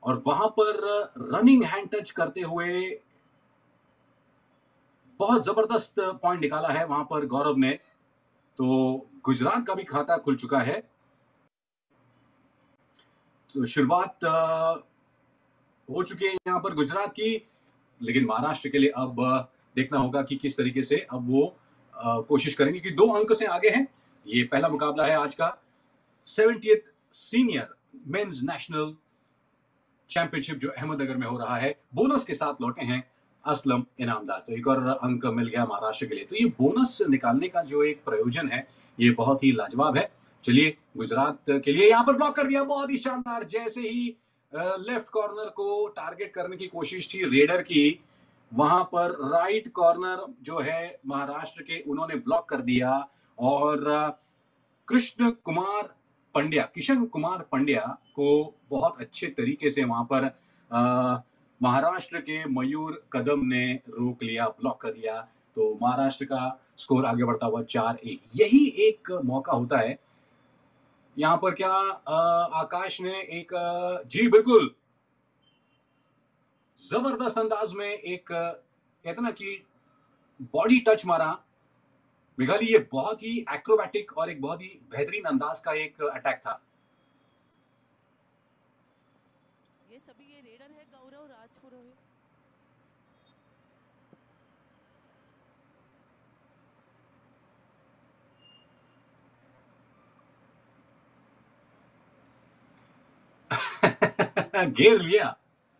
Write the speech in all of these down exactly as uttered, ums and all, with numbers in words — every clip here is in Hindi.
और वहां पर रनिंग हैंड टच करते हुए बहुत जबरदस्त पॉइंट निकाला है वहां पर गौरव ने। तो गुजरात का भी खाता खुल चुका है। तो शुरुआत हो चुकी है यहां पर गुजरात की, लेकिन महाराष्ट्र के लिए अब देखना होगा कि किस तरीके से अब वो आ, कोशिश करेंगे कि दो अंक से आगे हैं। ये पहला मुकाबला है आज का seventieth senior men's national championship जो अहमदनगर में हो रहा है। बोनस के साथ लौटे हैं असलम इनामदार, तो एक और अंक मिल गया महाराष्ट्र के लिए। तो ये बोनस निकालने का जो एक प्रयोजन है ये बहुत ही लाजवाब है। चलिए गुजरात के लिए यहाँ पर ब्लॉक कर दिया, बहुत ही शानदार। जैसे ही लेफ्ट कॉर्नर को टारगेट करने की कोशिश थी रेडर की, वहां पर राइट कॉर्नर जो है महाराष्ट्र के उन्होंने ब्लॉक कर दिया। और कृष्ण कुमार पंड्या, किशन कुमार पंड्या को बहुत अच्छे तरीके से वहां पर महाराष्ट्र के मयूर कदम ने रोक लिया, ब्लॉक कर दिया। तो महाराष्ट्र का स्कोर आगे बढ़ता हुआ चार एक। यही एक मौका होता है यहां पर। क्या आ, आकाश ने एक आ, जी बिल्कुल जबरदस्त अंदाज में एक कहते ना कि बॉडी टच मारा मेघाली। ये बहुत ही एक्रोबैटिक और एक बहुत ही बेहतरीन अंदाज का एक अटैक था। ये सभी ये रेडर है गौरव राजपुरोहित। घेर लिया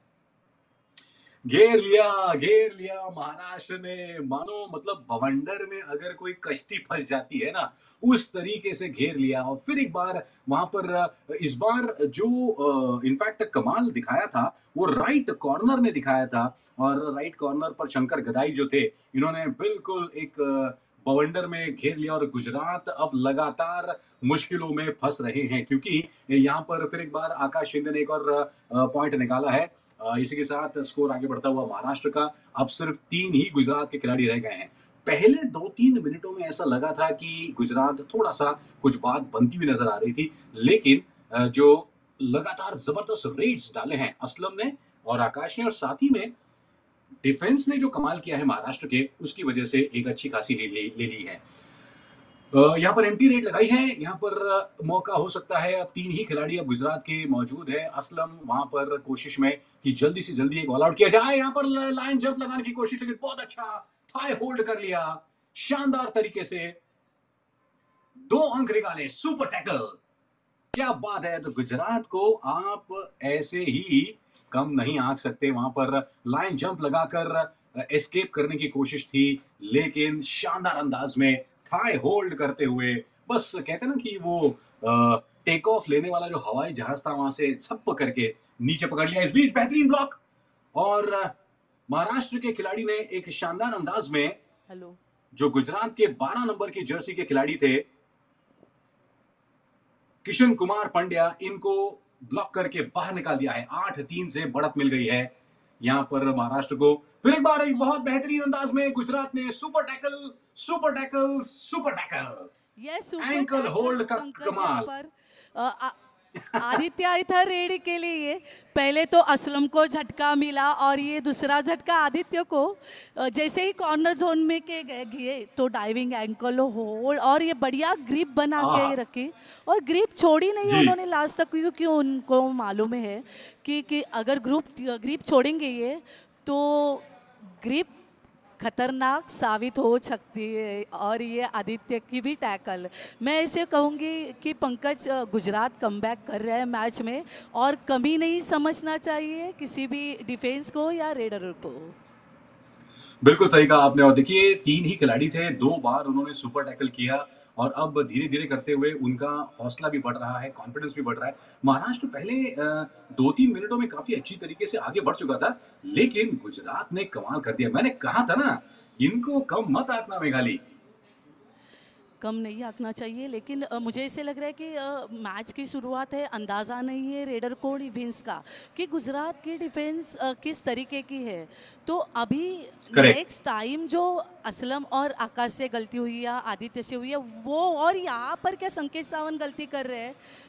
घेर लिया घेर लिया महाराष्ट्र ने। मानो मतलब भवंडर में अगर कोई कश्ती फंस जाती है ना, उस तरीके से घेर लिया। और फिर एक बार वहां पर इस बार जो इनफैक्ट कमाल दिखाया था वो राइट कॉर्नर ने दिखाया था। और राइट कॉर्नर पर शंकर गदाई जो थे, इन्होंने बिल्कुल एक बवंडर में घेर लिया। और गुजरात अब लगातार मुश्किलों में फंस रहे हैं, क्योंकि यहाँ पर फिर एक बार आकाश शिंदे ने एक और पॉइंट निकाला है। इसी के साथ स्कोर आगे बढ़ता हुआ महाराष्ट्र का। अब सिर्फ तीन ही गुजरात के खिलाड़ी रह गए हैं। पहले दो तीन मिनटों में ऐसा लगा था कि गुजरात थोड़ा सा कुछ बात बनती हुई नजर आ रही थी, लेकिन जो लगातार जबरदस्त रेड्स डाले हैं असलम ने और आकाश ने, और साथ ही में डिफेंस ने जो कमाल किया है महाराष्ट्र के, उसकी वजह से एक अच्छी खासी लीड ले, ले ली है। यहाँ पर एम्प्टी रेड लगाई है। यहाँ पर मौका हो सकता है, अब तीन ही खिलाड़ी अब गुजरात के मौजूद है। असलम वहां पर कोशिश में कि जल्दी से जल्दी एक ऑल आउट किया जाए। यहाँ पर लाइन जंप लगाने की कोशिश, लेकिन बहुत अच्छा थाई होल्ड कर लिया शानदार तरीके से। दो अंक निकाले, सुपर टैकल, क्या बात है। तो गुजरात को आप ऐसे ही कम नहीं आंक सकते। वहां पर लाइन जंप लगाकर एस्केप करने की कोशिश थी, लेकिन शानदार अंदाज में थाई होल्ड करते हुए, बस कहते ना कि वो टेक ऑफ लेने वाला जो हवाई जहाज था, वहां से छप करके नीचे पकड़ लिया। इस बीच बेहतरीन ब्लॉक, और महाराष्ट्र के खिलाड़ी ने एक शानदार अंदाज में, हेलो, जो गुजरात के बारह नंबर की जर्सी के खिलाड़ी थे किशन कुमार पंड्या, इनको ब्लॉक करके बाहर निकाल दिया है। आठ तीन से बढ़त मिल गई है यहां पर महाराष्ट्र को। फिर एक बार एक बहुत बेहतरीन अंदाज में गुजरात ने super tackle super tackle super tackle, ये सुपर एंकल होल्ड का पंकज यहाँ कमाल। पर आ, आ, आदित्य आई था रेडी के लिए। पहले तो असलम को झटका मिला और ये दूसरा झटका आदित्य को। जैसे ही कॉर्नर जोन में के गए तो डाइविंग एंकल होल्ड और ये बढ़िया ग्रिप बना के रखी, और ग्रिप छोड़ी नहीं उन्होंने लास्ट तक, क्योंकि उनको मालूम है कि कि अगर ग्रुप ग्रिप छोड़ेंगे ये तो ग्रिप खतरनाक साबित हो सकती है। और ये आदित्य की भी टैकल, मैं ऐसे कहूँगी कि पंकज गुजरात कमबैक कर रहा है मैच में, और कमी नहीं समझना चाहिए किसी भी डिफेंस को या रेडर को। बिल्कुल सही कहा आपने। और देखिए तीन ही खिलाड़ी थे, दो बार उन्होंने सुपर टैकल किया, और अब धीरे धीरे करते हुए उनका हौसला भी बढ़ रहा है, कॉन्फिडेंस भी बढ़ रहा है। महाराष्ट्र पहले दो तीन मिनटों में काफी अच्छी तरीके से आगे बढ़ चुका था, लेकिन गुजरात ने कमाल कर दिया। मैंने कहा था ना, इनको कम मत आंकना मेघाली। कम नहीं आंकना चाहिए, लेकिन आ, मुझे ऐसे लग रहा है कि आ, मैच की शुरुआत है, अंदाज़ा नहीं है रेडर को डिफेंस का कि गुजरात की डिफेंस आ, किस तरीके की है। तो अभी नेक्स्ट टाइम जो असलम और आकाश से गलती हुई या आदित्य से हुई है वो, और यहाँ पर क्या संकेत सावंत गलती कर रहे हैं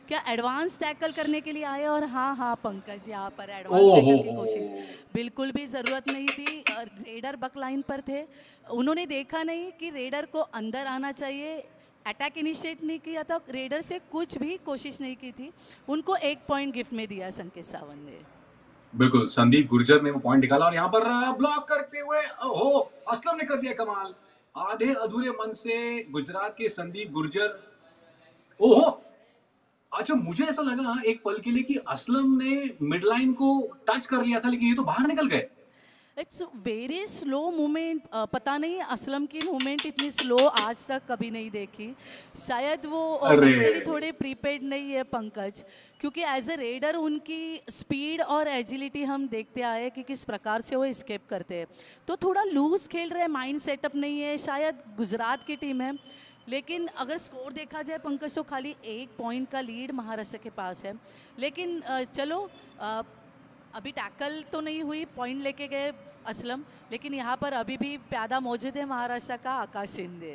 क्या एडवांस टैकल करने के लिए आए? और हाँ हाँ पंकज, यहाँ पर एडवांस ओ हो टैकल की कोशिश हो। बिल्कुल भी ज़रूरत नहीं थी। अ, रेडर बक लाइन पर थे, उन्होंने देखा नहीं कि रेडर को अंदर आना चाहिए, अटैक इनिशिएट नहीं किया था, रेडर से कुछ भी कोशिश नहीं की थी। उनको एक पॉइंट गिफ्ट में दिया संकेत सावंत ने। बिल्कुल, संदीप गुर्जर ने वो पॉइंट निकाला और यहाँ पर ब्लॉक करते हुए ओहो असलम ने कर दिया कमाल। आधे अधूरे मन से गुजरात के संदीप गुर्जर, ओहो! अच्छा, मुझे ऐसा लगा एक पल के लिए कि असलम ने मिड लाइन को टच कर लिया था, लेकिन ये तो बाहर निकल गए। It's very slow movement. पता नहीं असलम की मूवमेंट इतनी स्लो आज तक कभी नहीं देखी। शायद वो अरे! मेंटली थोड़े प्रीपेड नहीं है पंकज, क्योंकि एज ए रेडर उनकी स्पीड और एजिलिटी हम देखते आए कि किस प्रकार से वो स्केप करते हैं। तो थोड़ा लूज खेल रहे हैं, माइंड सेटअप नहीं है। शायद गुजरात की टीम है, लेकिन अगर स्कोर देखा जाए पंकज तो खाली एक पॉइंट का लीड महाराष्ट्र के पास है। लेकिन अ, चलो, अ, अभी टैकल तो नहीं हुई, पॉइंट लेके गए असलम, लेकिन यहाँ पर अभी भी प्यादा मौजूद है महाराष्ट्र का आकाश शिंदे।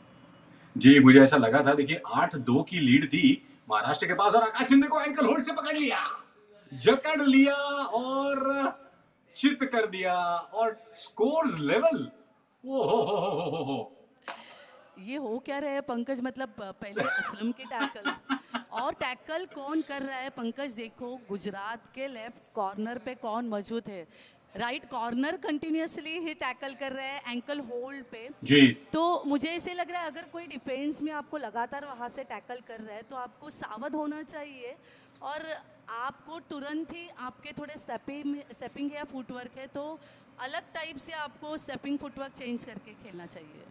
जी, मुझे ऐसा लगा था। देखिए आठ दो की लीड थी महाराष्ट्र के पास और आकाश शिंदे को एंकल होल्ड से पकड़ लिया, जकड़ लिया और चित कर दिया और स्कोर्स लेवल। ओ हो हो हो हो हो हो। ये हो क्या रहा है पंकज? मतलब अ, पहले असलम की टैकल, और टैकल कौन कर रहा है पंकज? देखो गुजरात के लेफ्ट कॉर्नर पे कौन मौजूद है, राइट कॉर्नर कंटिन्यूसली ही टैकल कर रहा है एंकल होल्ड पे। जी। तो मुझे ऐसे लग रहा है अगर कोई डिफेंस में आपको लगातार वहाँ से टैकल कर रहा है तो आपको सावध होना चाहिए, और आपको तुरंत ही आपके थोड़े स्टेपिंग स्टेपिंग या फुटवर्क है तो अलग टाइप से आपको स्टेपिंग फुटवर्क चेंज करके खेलना चाहिए।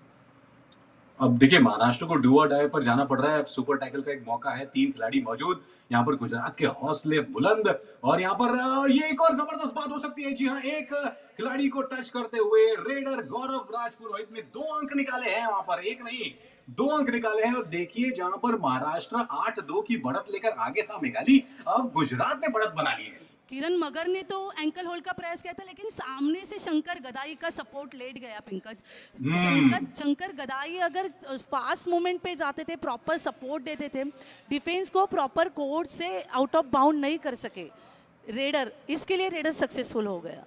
अब देखिए महाराष्ट्र को डू और डाई पर जाना पड़ रहा है। अब सुपर टैकल का एक मौका है, तीन खिलाड़ी मौजूद। यहाँ पर गुजरात के हौसले बुलंद और यहाँ पर अ, ये एक और जबरदस्त बात हो सकती है। जी हाँ, एक अ, खिलाड़ी को टच करते हुए रेडर गौरव राजपुरोहित ने दो अंक निकाले हैं। वहां पर एक नहीं, दो अंक निकाले हैं। और देखिए जहां पर महाराष्ट्र आठ दो की बढ़त लेकर आगे था मेघाली, अब गुजरात ने बढ़त बना ली है। किरण मगर ने तो एंकल होल्ड का प्रयास किया था, लेकिन सामने से शंकर गदाई का सपोर्ट लेट गया पंकज। हम्म। शंकर शंकर गदाई अगर फास्ट मूवमेंट पे जाते थे, प्रॉपर सपोर्ट देते थे, डिफेंस को प्रॉपर कोर्ट से आउट ऑफ बाउंड नहीं कर सके रेडर, इसके लिए रेडर सक्सेसफुल हो गया।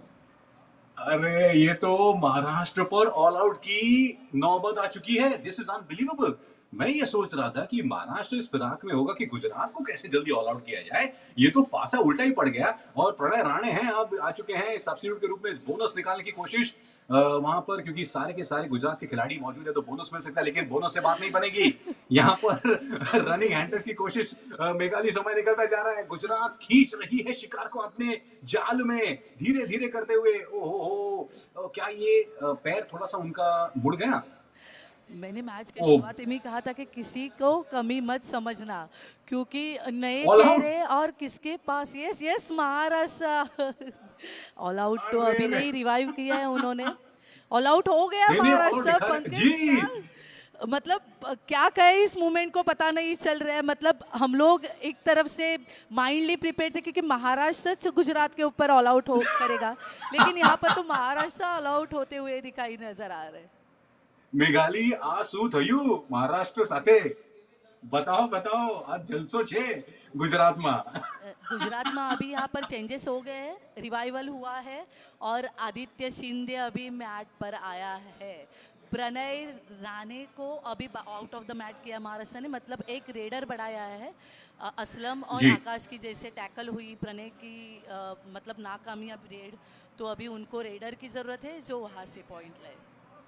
अरे ये तो महाराष्ट्र पर ऑल आउट की नौबत आ चुकी है। This is unbelievable. मैं ये सोच रहा था कि महाराष्ट्र इस फिराक में होगा कि गुजरात को कैसे जल्दी ऑल आउट किया जाए। ये तो पासा उल्टा ही पड़ गया और प्रणय राणे हैं अब आ चुके हैं सब्स्टिट्यूट के रूप में। बोनस निकालने की कोशिश वहां पर, क्योंकि सारे के सारे गुजरात के खिलाड़ी मौजूद है तो बोनस मिल सकता है, लेकिन बोनस से बात नहीं बनेगी। यहाँ पर रनिंग हैंडर की कोशिश, अ, मेघाली समय निकलता जा रहा है। गुजरात खींच रही है शिकार को अपने जाल में धीरे धीरे करते हुए। ओहो हो, क्या ये अ, पैर थोड़ा सा उनका मुड़ गया? मैंने मैच के ओ, शुरुआत में ही कहा था कि किसी को कमी मत समझना, क्योंकि नए ऑल आउट। चेहरे और किसके पास। Yes yes Maharashtra all out तो अभी अरे नहीं रिवाइव किया है उन्होंने। ऑल आउट हो गया नहीं नहीं, ऑल आउट महाराष्ट्र दिखा रहे पंकज। जी। क्या मतलब, अ, क्या कहे इस मूवमेंट को पता नहीं चल रहा है। मतलब हम लोग एक तरफ से माइंडली प्रिपेयर थे क्योंकि महाराष्ट्र गुजरात के ऊपर ऑल आउट हो करेगा, लेकिन यहाँ पर तो महाराष्ट्र ऑल आउट होते हुए दिखाई नजर आ रहे हैं। મેઘાલી આ શું થયું મહારાષ્ટ્ર સાથે? बताओ बताओ, आज जलसो छे गुजरात में। अ, गुजरात में अभी यहाँ पर चेंजेस हो गए हैं, रिवाइवल हुआ है और आदित्य शिंदे अभी मैट पर आया है। प्रणय राणे को अभी आउट ऑफ द मैट किया महाराष्ट्र ने, मतलब एक रेडर बढ़ाया है। अ, असलम और जी। आकाश की जैसे टैकल हुई प्रणय की, अ, मतलब नाकामयाब रेड, तो अभी उनको रेडर की ज़रूरत है जो वहाँ से पॉइंट लाए।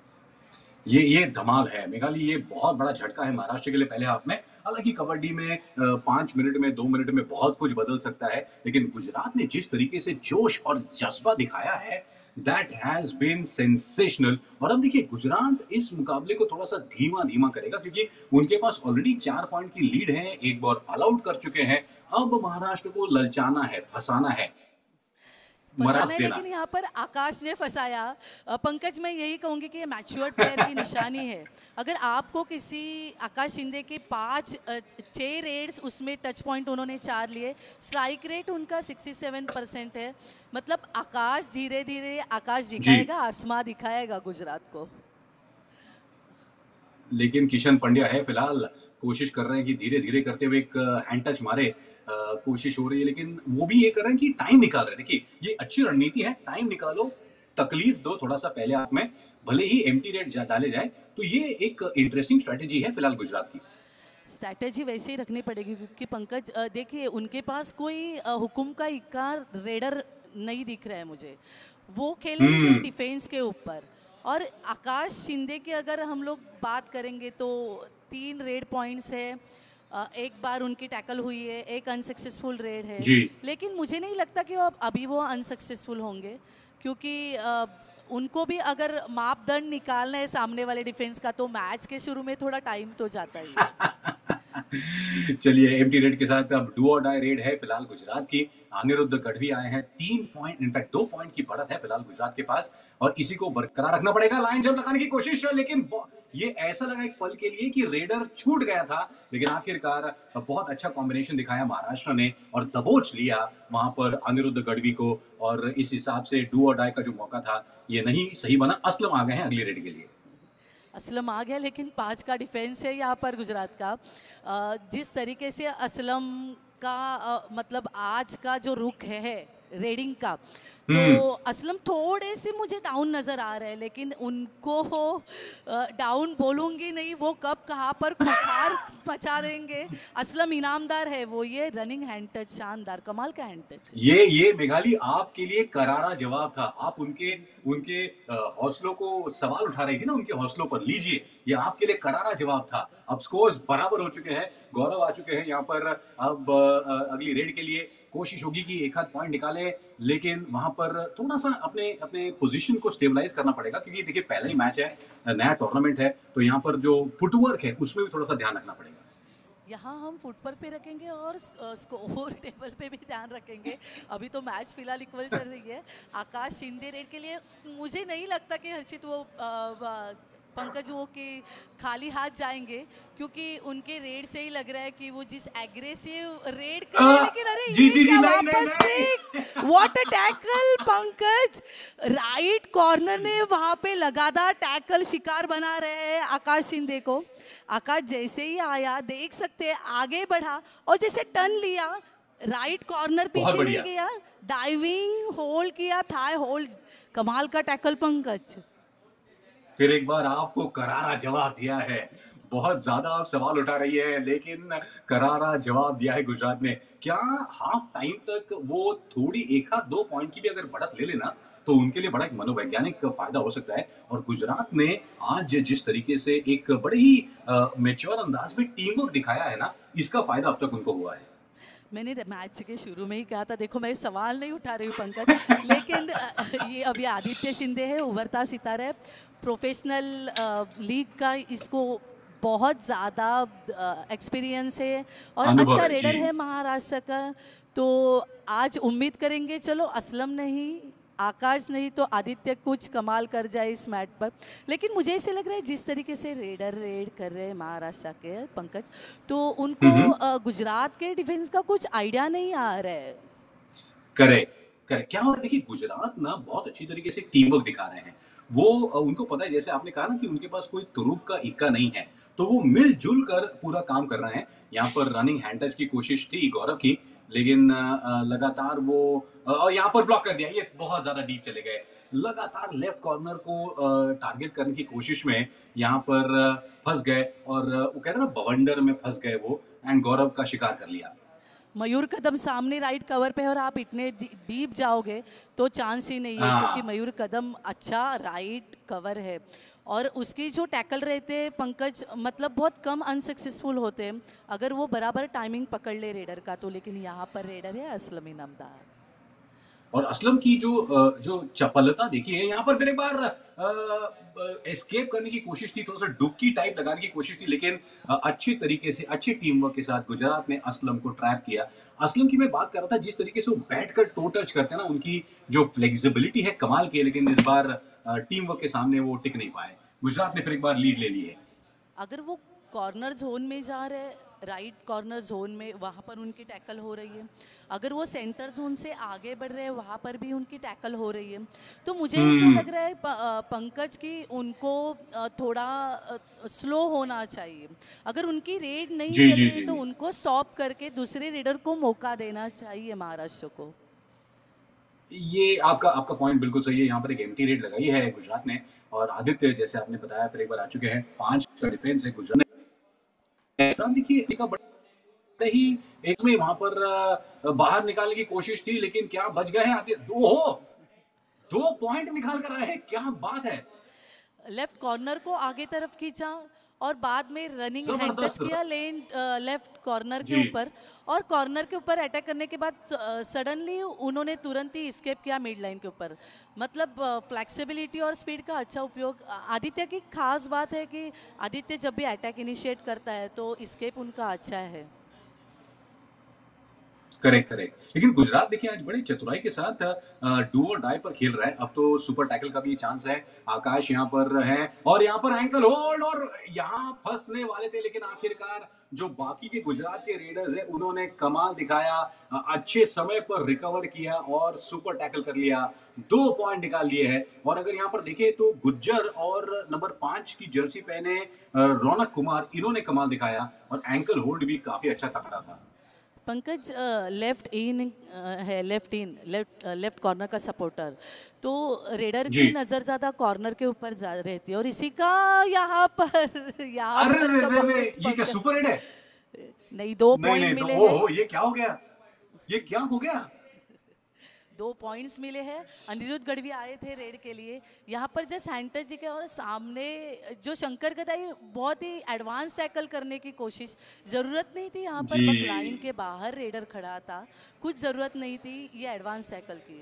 ये ये धमाल है मेघाली, ये बहुत बड़ा झटका है महाराष्ट्र के लिए पहले हाफ में। हालांकि कबड्डी में अ, पांच मिनट में, दो मिनट में बहुत कुछ बदल सकता है, लेकिन गुजरात ने जिस तरीके से जोश और जज्बा दिखाया है, दैट हैज बीन सेंसेशनल। और अब देखिए गुजरात इस मुकाबले को थोड़ा सा धीमा धीमा करेगा, क्योंकि उनके पास ऑलरेडी चार पॉइंट की लीड है, एक बार ऑल आउट कर चुके हैं। अब महाराष्ट्र को ललचाना है, फंसाना है, फंसाना मरास है, देना लेकिन है। यहाँ पर आकाश ने फंसाया। अ, पंकज, मैं यही कहूँगी कि ये मैच्योर्ड प्लेयर की निशानी है। अगर आपको किसी, आकाश शिंदे के पाँच अ, छः रेड्स, उसमें टच पॉइंट उन्होंने चार लिए, स्ट्राइक रेट उनका सिक्सटी सेवन परसेंट है। मतलब आकाश धीरे धीरे आकाश जी। दिखाएगा, आसमां दिखाएगा गुजरात को। लेकिन किशन पंड्या है फिलहाल कोशिश कर रहे हैं कि धीरे-धीरे करते हुए एक हैंड टच मारे अ, कोशिश हो रही है लेकिन वो भी ये कर रहे हैं कि टाइम निकाल रहे हैं। देखिए, ये अच्छी रणनीति है, टाइम निकालो, तकलीफ दो थोड़ा-सा पहले हाफ में, भले ही एम्प्टी नेट जा डाले जाएँ, तो ये एक इंटरेस्टिंग स्ट्रैटेजी है फिलहाल गुजरात की। स्ट्रैटेजी वैसे ही रखनी पड़ेगी क्योंकि पंकज अ, देखिए उनके पास कोई अ, हुकुम का इक्का रेडर नहीं दिख रहा है मुझे। वो खेलेंगे हुँ। डिफेंस के ऊपर और आकाश शिंदे की अगर हम लोग बात करेंगे तो तीन रेड पॉइंट्स है। अ, एक बार उनकी टैकल हुई है, एक अनसक्सेसफुल रेड है। जी। लेकिन मुझे नहीं लगता कि वो अभी वो अनसक्सेसफुल होंगे क्योंकि अ, उनको भी अगर मापदंड निकालना है सामने वाले डिफेंस का तो मैच के शुरू में थोड़ा टाइम तो जाता ही है। चलिए एम्प्टी रेड के साथ अब डू और डाई रेड है फिलहाल गुजरात की। अनिरुद्ध गढ़वी आए हैं तीन पॉइंट इनफैक्ट दो पॉइंट की बढ़त है फिलहाल गुजरात के पास और इसी को बरकरार रखना पड़ेगा। लाइन जंप लगाने की कोशिश लेकिन ब ये ऐसा लगा एक पल के लिए कि रेडर छूट गया था लेकिन आखिरकार बहुत अच्छा कॉम्बिनेशन दिखाया महाराष्ट्र ने और दबोच लिया वहाँ पर अनिरुद्ध गढ़वी को और इस हिसाब से डू और डाई का जो मौका था ये नहीं सही बना। असलम आ गए हैं अगली रेड के लिए। असलम आ गया लेकिन पाँच का डिफेंस है यहाँ पर गुजरात का। अ, जिस तरीके से असलम का अ, मतलब आज का जो रुख है रेडिंग का तो हुँ। असलम थोड़े से मुझे डाउन नज़र आ रहे हैं लेकिन उनको अ, डाउन बोलूँगी नहीं वो कब कहाँ पर खुखार मचा देंगे। असलम इनामदार है वो ये रनिंग हैंड टच शानदार कमाल का हैंड टच। ये ये मेघाली आपके लिए करारा जवाब था। आप उनके उनके अ, हौसलों को सवाल उठा रही थी ना उनके हौसलों पर। लीजिए, ये आपके लिए करारा जवाब था। अब स्कोर्स बराबर हो चुके हैं। गौरव आ चुके हैं यहाँ पर अब अ, अगली रेड के लिए कोशिश होगी कि एक आध पॉइंट निकालें, लेकिन वहाँ पर थोड़ा-सा अपने अपने पोज़ीशन को स्टेबलाइज़ करना पड़ेगा क्योंकि देखिए पहला ही मैच है, नया टूर्नामेंट है, तो यहाँ पर जो फुटवर्क है, उसमें भी थोड़ा-सा ध्यान रखना पड़ेगा। यहाँ हम फुटवर्क पे रखेंगे और अ, स्कोर टेबल पे भी ध्यान रखेंगे। अभी तो मैच फिलहाल इक्वल चल रही है। आकाश शिंदे रेड के लिए मुझे नहीं लगता कि हर्षित वो अ, व पंकज वो कि खाली हाथ जाएँगे क्योंकि उनके रेड से ही लग रहा है कि वो जिस एग्रेसिव रेड कर रहे हैं अ, लेकिन अरे जी, ये जी, जी, क्या नहीं, नहीं, वापस से नहीं। What a tackle Pankaj. Right corner ने वहाँ पे लगातार टैकल शिकार बना रहे हैं आकाश शिंदे को। आकाश जैसे ही आया देख सकते हैं आगे बढ़ा और जैसे टर्न लिया राइट कॉर्नर बहुत पीछे नहीं बढ़िया। गया डाइविंग होल्ड किया थाई होल्ड कमाल का टैकल पंकज। फिर एक बार आपको करारा जवाब दिया है। बहुत ज़्यादा आप सवाल उठा रही है, लेकिन करारा जवाब दिया है गुजरात ने। क्या हाफ टाइम तक वो थोड़ी एक आध दो पॉइंट की भी अगर बढ़त ले लेना, तो उनके लिए बड़ा एक मनोवैज्ञानिक फ़ायदा हो सकता है और गुजरात ने आज जिस तरीके से एक बड़े ही अ, मैच्योर अंदाज़ में टीम वर्क दिखाया है ना, इसका फ़ायदा अब तक उनको हुआ है। मैंने मैच के शुरू में ही कहा था देखो मैं सवाल नहीं उठा रही हूँ पंकज लेकिन अ, ये अभी आदित्य शिंदे है उभरता सितारा है प्रोफेशनल लीग का इसको बहुत ज़्यादा एक्सपीरियंस है और अनुभव अच्छा है, जी। रेडर है महाराष्ट्र का। तो आज उम्मीद करेंगे चलो असलम नहीं आकाश नहीं तो आदित्य कुछ कमाल कर जाए इस मैच पर। लेकिन मुझे ऐसे लग रहा है जिस तरीके से रेडर रेड कर रहे हैं महाराष्ट्र के पंकज तो हुँ, उनको हुँ। अ, गुजरात के डिफेंस का कुछ आइडिया नहीं आ रहा है। Correct, correct. क्या हो रहा है देखिए गुजरात ना बहुत अच्छी तरीके से टीम वर्क दिखा रहे हैं। वो अ, उनको पता है जैसे आपने कहा ना कि उनके पास कोई तुरुप का इक्का नहीं है, तो वो मिल-जुल कर पूरा काम कर रहे हैं। यहाँ पर रनिंग हैंड टच की कोशिश थी गौरव की, लेकिन अ अ, लगातार वो अ, और यहाँ पर ब्लॉक कर दिया, ये बहुत ज़्यादा डीप चले गए। लगातार लेफ्ट कॉर्नर को अ, टारगेट करने की कोशिश में यहाँ पर फँस गए और अ, वो कहते हैं ना बवंडर में फँस गए वो एंड गौरव का शिकार कर लिया। मयूर कदम सामने राइट कवर पे है और आप इतने डीप जाओगे तो चांस ही नहीं है क्योंकि हाँ। मयूर कदम अच्छा राइट कवर है और उसकी जो टैकल रहते हैं पंकज मतलब बहुत कम अनसक्सेसफुल होते हैं अगर वो बराबर टाइमिंग पकड़ ले रेडर का तो। लेकिन यहाँ पर रेडर है असलम इनामदार। और असलम की जो अ, जो चपलता देखी है यहाँ पर फिर एक बार अ, एस्केप करने की कोशिश थी थोड़ा सा डुबकी टाइप लगाने की कोशिश थी लेकिन अ, अच्छी तरीके से अच्छे टीम वर्क के साथ गुजरात ने असलम को ट्रैप किया। असलम की मैं बात कर रहा था जिस तरीके से वो बैठ कर टो टच करते हैं ना उनकी जो फ्लेक्सिबिलिटी है कमाल की है लेकिन इस बार टीम वर्क के सामने वो टिक नहीं पाए। गुजरात ने फिर एक बार लीड ले ली है। अगर वो कॉर्नर जोन में जा रहे राइट कॉर्नर जोन में वहाँ पर उनकी टैकल हो रही है, अगर वो सेंटर जोन से आगे बढ़ रहे हैं वहाँ पर भी उनकी टैकल हो रही है। तो मुझे ऐसा हम्म। लग रहा है प- अ, पंकज की उनको अ, थोड़ा स्लो होना चाहिए। अगर उनकी रेड नहीं जी चल जी रही जी तो जी। उनको स्टॉप करके दूसरे रेडर को मौका देना चाहिए महाराष्ट्र को। ये आपका आपका पॉइंट बिल्कुल सही है। यहाँ पर एक एम्प्टी रेड लगाई है गुजरात ने, और आदित्य जैसे आपने बताया फिर एक बार आ चुके हैं। पाँच का डिफेंस है गुजरात ने। गुजरात देखिए एक बड़े ही एक में वहाँ पर अ, बाहर निकालने की कोशिश थी, लेकिन क्या बच गए हैं आदित्य। ओहो! दो पॉइंट निकाल कर आए हैं, क्या बात है! लेफ्ट कॉर्नर को आगे तरफ खींचा और बाद में रनिंग हैंड टच ज़बरदस्त र किया लेन लेफ्ट कॉर्नर के जी। ऊपर। और कॉर्नर के ऊपर अटैक करने के बाद सडनली उन्होंने तुरंत ही स्केप किया मिड लाइन के ऊपर। मतलब फ्लेक्सिबिलिटी और स्पीड का अच्छा उपयोग। आ- आदित्य की खास बात है कि आदित्य जब भी अटैक इनिशिएट करता है तो स्केप उनका अच्छा है। Correct, correct. लेकिन गुजरात देखिए आज बड़ी चतुराई के साथ अ, डू और डाई पर खेल रहा है। अब तो सुपर टैकल का भी चांस है। आकाश यहाँ पर है और यहाँ पर एंकल होल्ड, और यहाँ फँसने वाले थे, लेकिन आखिरकार जो बाकी के गुजरात के रेडर्स हैं उन्होंने कमाल दिखाया। अ, अच्छे समय पर रिकवर किया और सुपर टैकल कर लिया। दो पॉइंट निकाल लिए हैं। और अगर यहाँ पर देखें तो गुज्जर और नंबर पाँच की जर्सी पहने अ, रौनक कुमार, इन्होंने कमाल दिखाया और एंकल होल्ड भी काफ़ी अच्छा तगड़ा था। पंकज लेफ्ट इन है, left in left left corner का सपोर्टर। तो रेडर जी। की नज़र ज़्यादा कॉर्नर के ऊपर जा रहती है और इसी का यहाँ पर यहाँ अरे पर रे रे रे! कमाल ये क्या पंकज। सुपर हिट है? नहीं, दो नहीं, पॉइंट नहीं, तो मिले हैं। ओहो! ये क्या हो गया? ये क्या हो गया? दो पॉइंट्स मिले हैं। अनिरुद्ध गढ़वी आए थे रेड के लिए, यहाँ पर जस्ट हैंड टच दिखे और सामने जो शंकर गदाई बहुत ही एडवांस टैकल करने की कोशिश। ज़रूरत नहीं थी यहाँ पर, जी। बट लाइन के बाहर रेडर खड़ा था, कुछ ज़रूरत नहीं थी ये एडवांस टैकल की।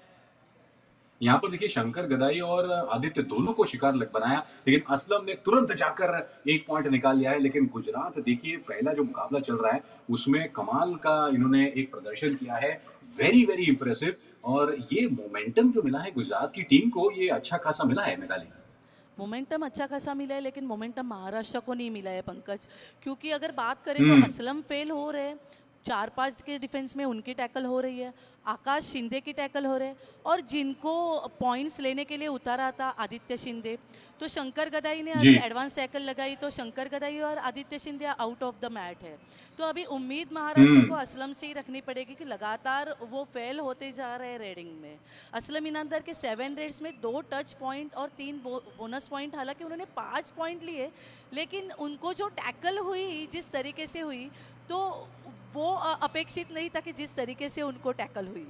यहाँ पर देखिए शंकर गदाई और आदित्य दोनों को शिकार लग बनाया, लेकिन असलम ने तुरंत जाकर एक पॉइंट निकाल लिया है। लेकिन गुजरात देखिए पहला जो मुकाबला चल रहा है उसमें कमाल का इन्होंने एक प्रदर्शन किया है। Very very impressive. और ये मोमेंटम जो मिला है गुजरात की टीम को, ये अच्छा खासा मिला है मिताली। मोमेंटम अच्छा खासा मिला है लेकिन मोमेंटम महाराष्ट्र को नहीं मिला है पंकज। क्योंकि अगर बात करें तो हम्म। असलम फेल हो रहे हैं, चार पांच के डिफेंस में उनकी टैकल हो रही है, आकाश शिंदे की टैकल हो रहे हैं, और जिनको पॉइंट्स लेने के लिए उतारा था आदित्य शिंदे, तो शंकर गदाई ने जी। अभी एडवांस टैकल लगाई तो शंकर गदाई और Aditya Shinde out of the mat है। तो अभी उम्मीद महाराष्ट्र को हम्म। असलम से ही रखनी पड़ेगी कि लगातार वो फेल होते जा रहे हैं रेडिंग में। असलम ईनामदार के सेवन रेड्स में दो टच पॉइंट और तीन बो, बोनस पॉइंट, हालांकि उन्होंने पाँच पॉइंट लिए, लेकिन उनको जो टैकल हुई जिस तरीके से हुई तो वो अ, अपेक्षित नहीं था कि जिस तरीके से उनको टैकल हुई।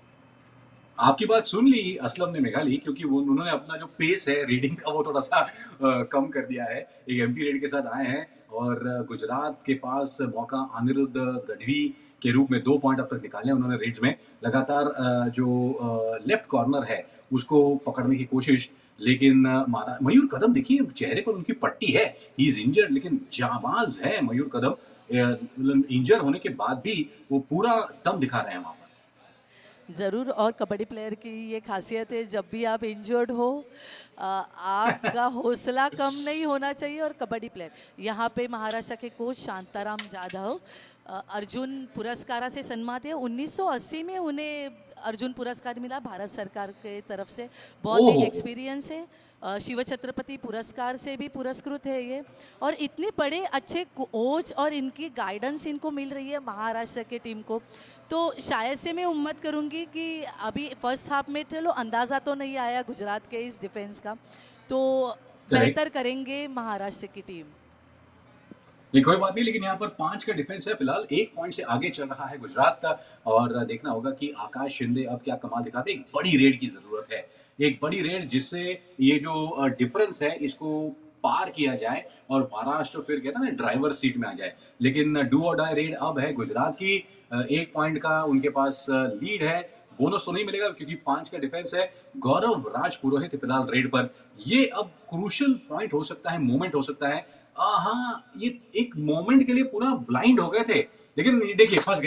आपकी बात सुन ली असलम ने मेघाली, क्योंकि वो उन्होंने अपना जो पेस है रीडिंग का वो थोड़ा सा अ, कम कर दिया है। एक एम्प्टी रेड के साथ आए हैं और गुजरात के पास मौका अनिरुद्ध गढ़वी के रूप में दो पॉइंट अब तक निकाले उन्होंने रेड्स में। लगातार अ, जो अ, लेफ्ट कॉर्नर है उसको पकड़ने की कोशिश, लेकिन अ, मारा मयूर कदम देखिए चेहरे पर उनकी पट्टी है। ही इज इंजर्ड, लेकिन जाबाज है मयूर कदम। इंजर होने के बाद भी वो पूरा दम दिखा रहे हैं वहां पर। ज़रूर, और कबड्डी प्लेयर की ये खासियत है, जब भी आप इंजर्ड हो अ, आपका हौसला कम नहीं होना चाहिए। और कबड्डी प्लेयर यहाँ पे महाराष्ट्र के कोच शांताराम जाधव अ, अर्जुन पुरस्कार से सम्मानित है। उन्नीस सौ अस्सी में उन्हें अर्जुन पुरस्कार मिला भारत सरकार के तरफ से। बहुत ही ओहो। एक्सपीरियंस है। अ, शिव छत्रपति पुरस्कार से भी पुरस्कृत है ये। और इतने बड़े अच्छे कोच और इनकी गाइडेंस इनको मिल रही है महाराष्ट्र के टीम को, तो शायद से मैं उम्मीद करूंगी कि अभी फर्स्ट हाफ में चलो अंदाज़ा तो नहीं आया गुजरात के इस डिफेंस का, तो करेक्ट। बेहतर करेंगे महाराष्ट्र की टीम। नहीं कोई बात नहीं, लेकिन यहाँ पर पांच का डिफेंस है फिलहाल, एक पॉइंट से आगे चल रहा है गुजरात। और देखना होगा कि आकाश शिंदे अब क्या कमाल दिखाते हैं। एक बड़ी रेड की जरूरत है, एक बड़ी रेड जिससे ये जो डिफरेंस है इसको पार किया जाए और महाराष्ट्र फिर कहता है ना ड्राइवर सीट में आ जाए। लेकिन डू और डाई रेड अब है गुजरात की। अ, एक पॉइंट का उनके पास लीड है। बोनस तो नहीं मिलेगा क्योंकि पांच का डिफेंस है। गौरव राज पुरोहित फिलहाल रेड पर। ये अब क्रूशियल पॉइंट हो सकता है, मोमेंट हो सकता है। हाँ, ये एक मोमेंट के लिए पूरा ब्लाइंड हो गए थे, लेकिन ये देखिए फंस गए।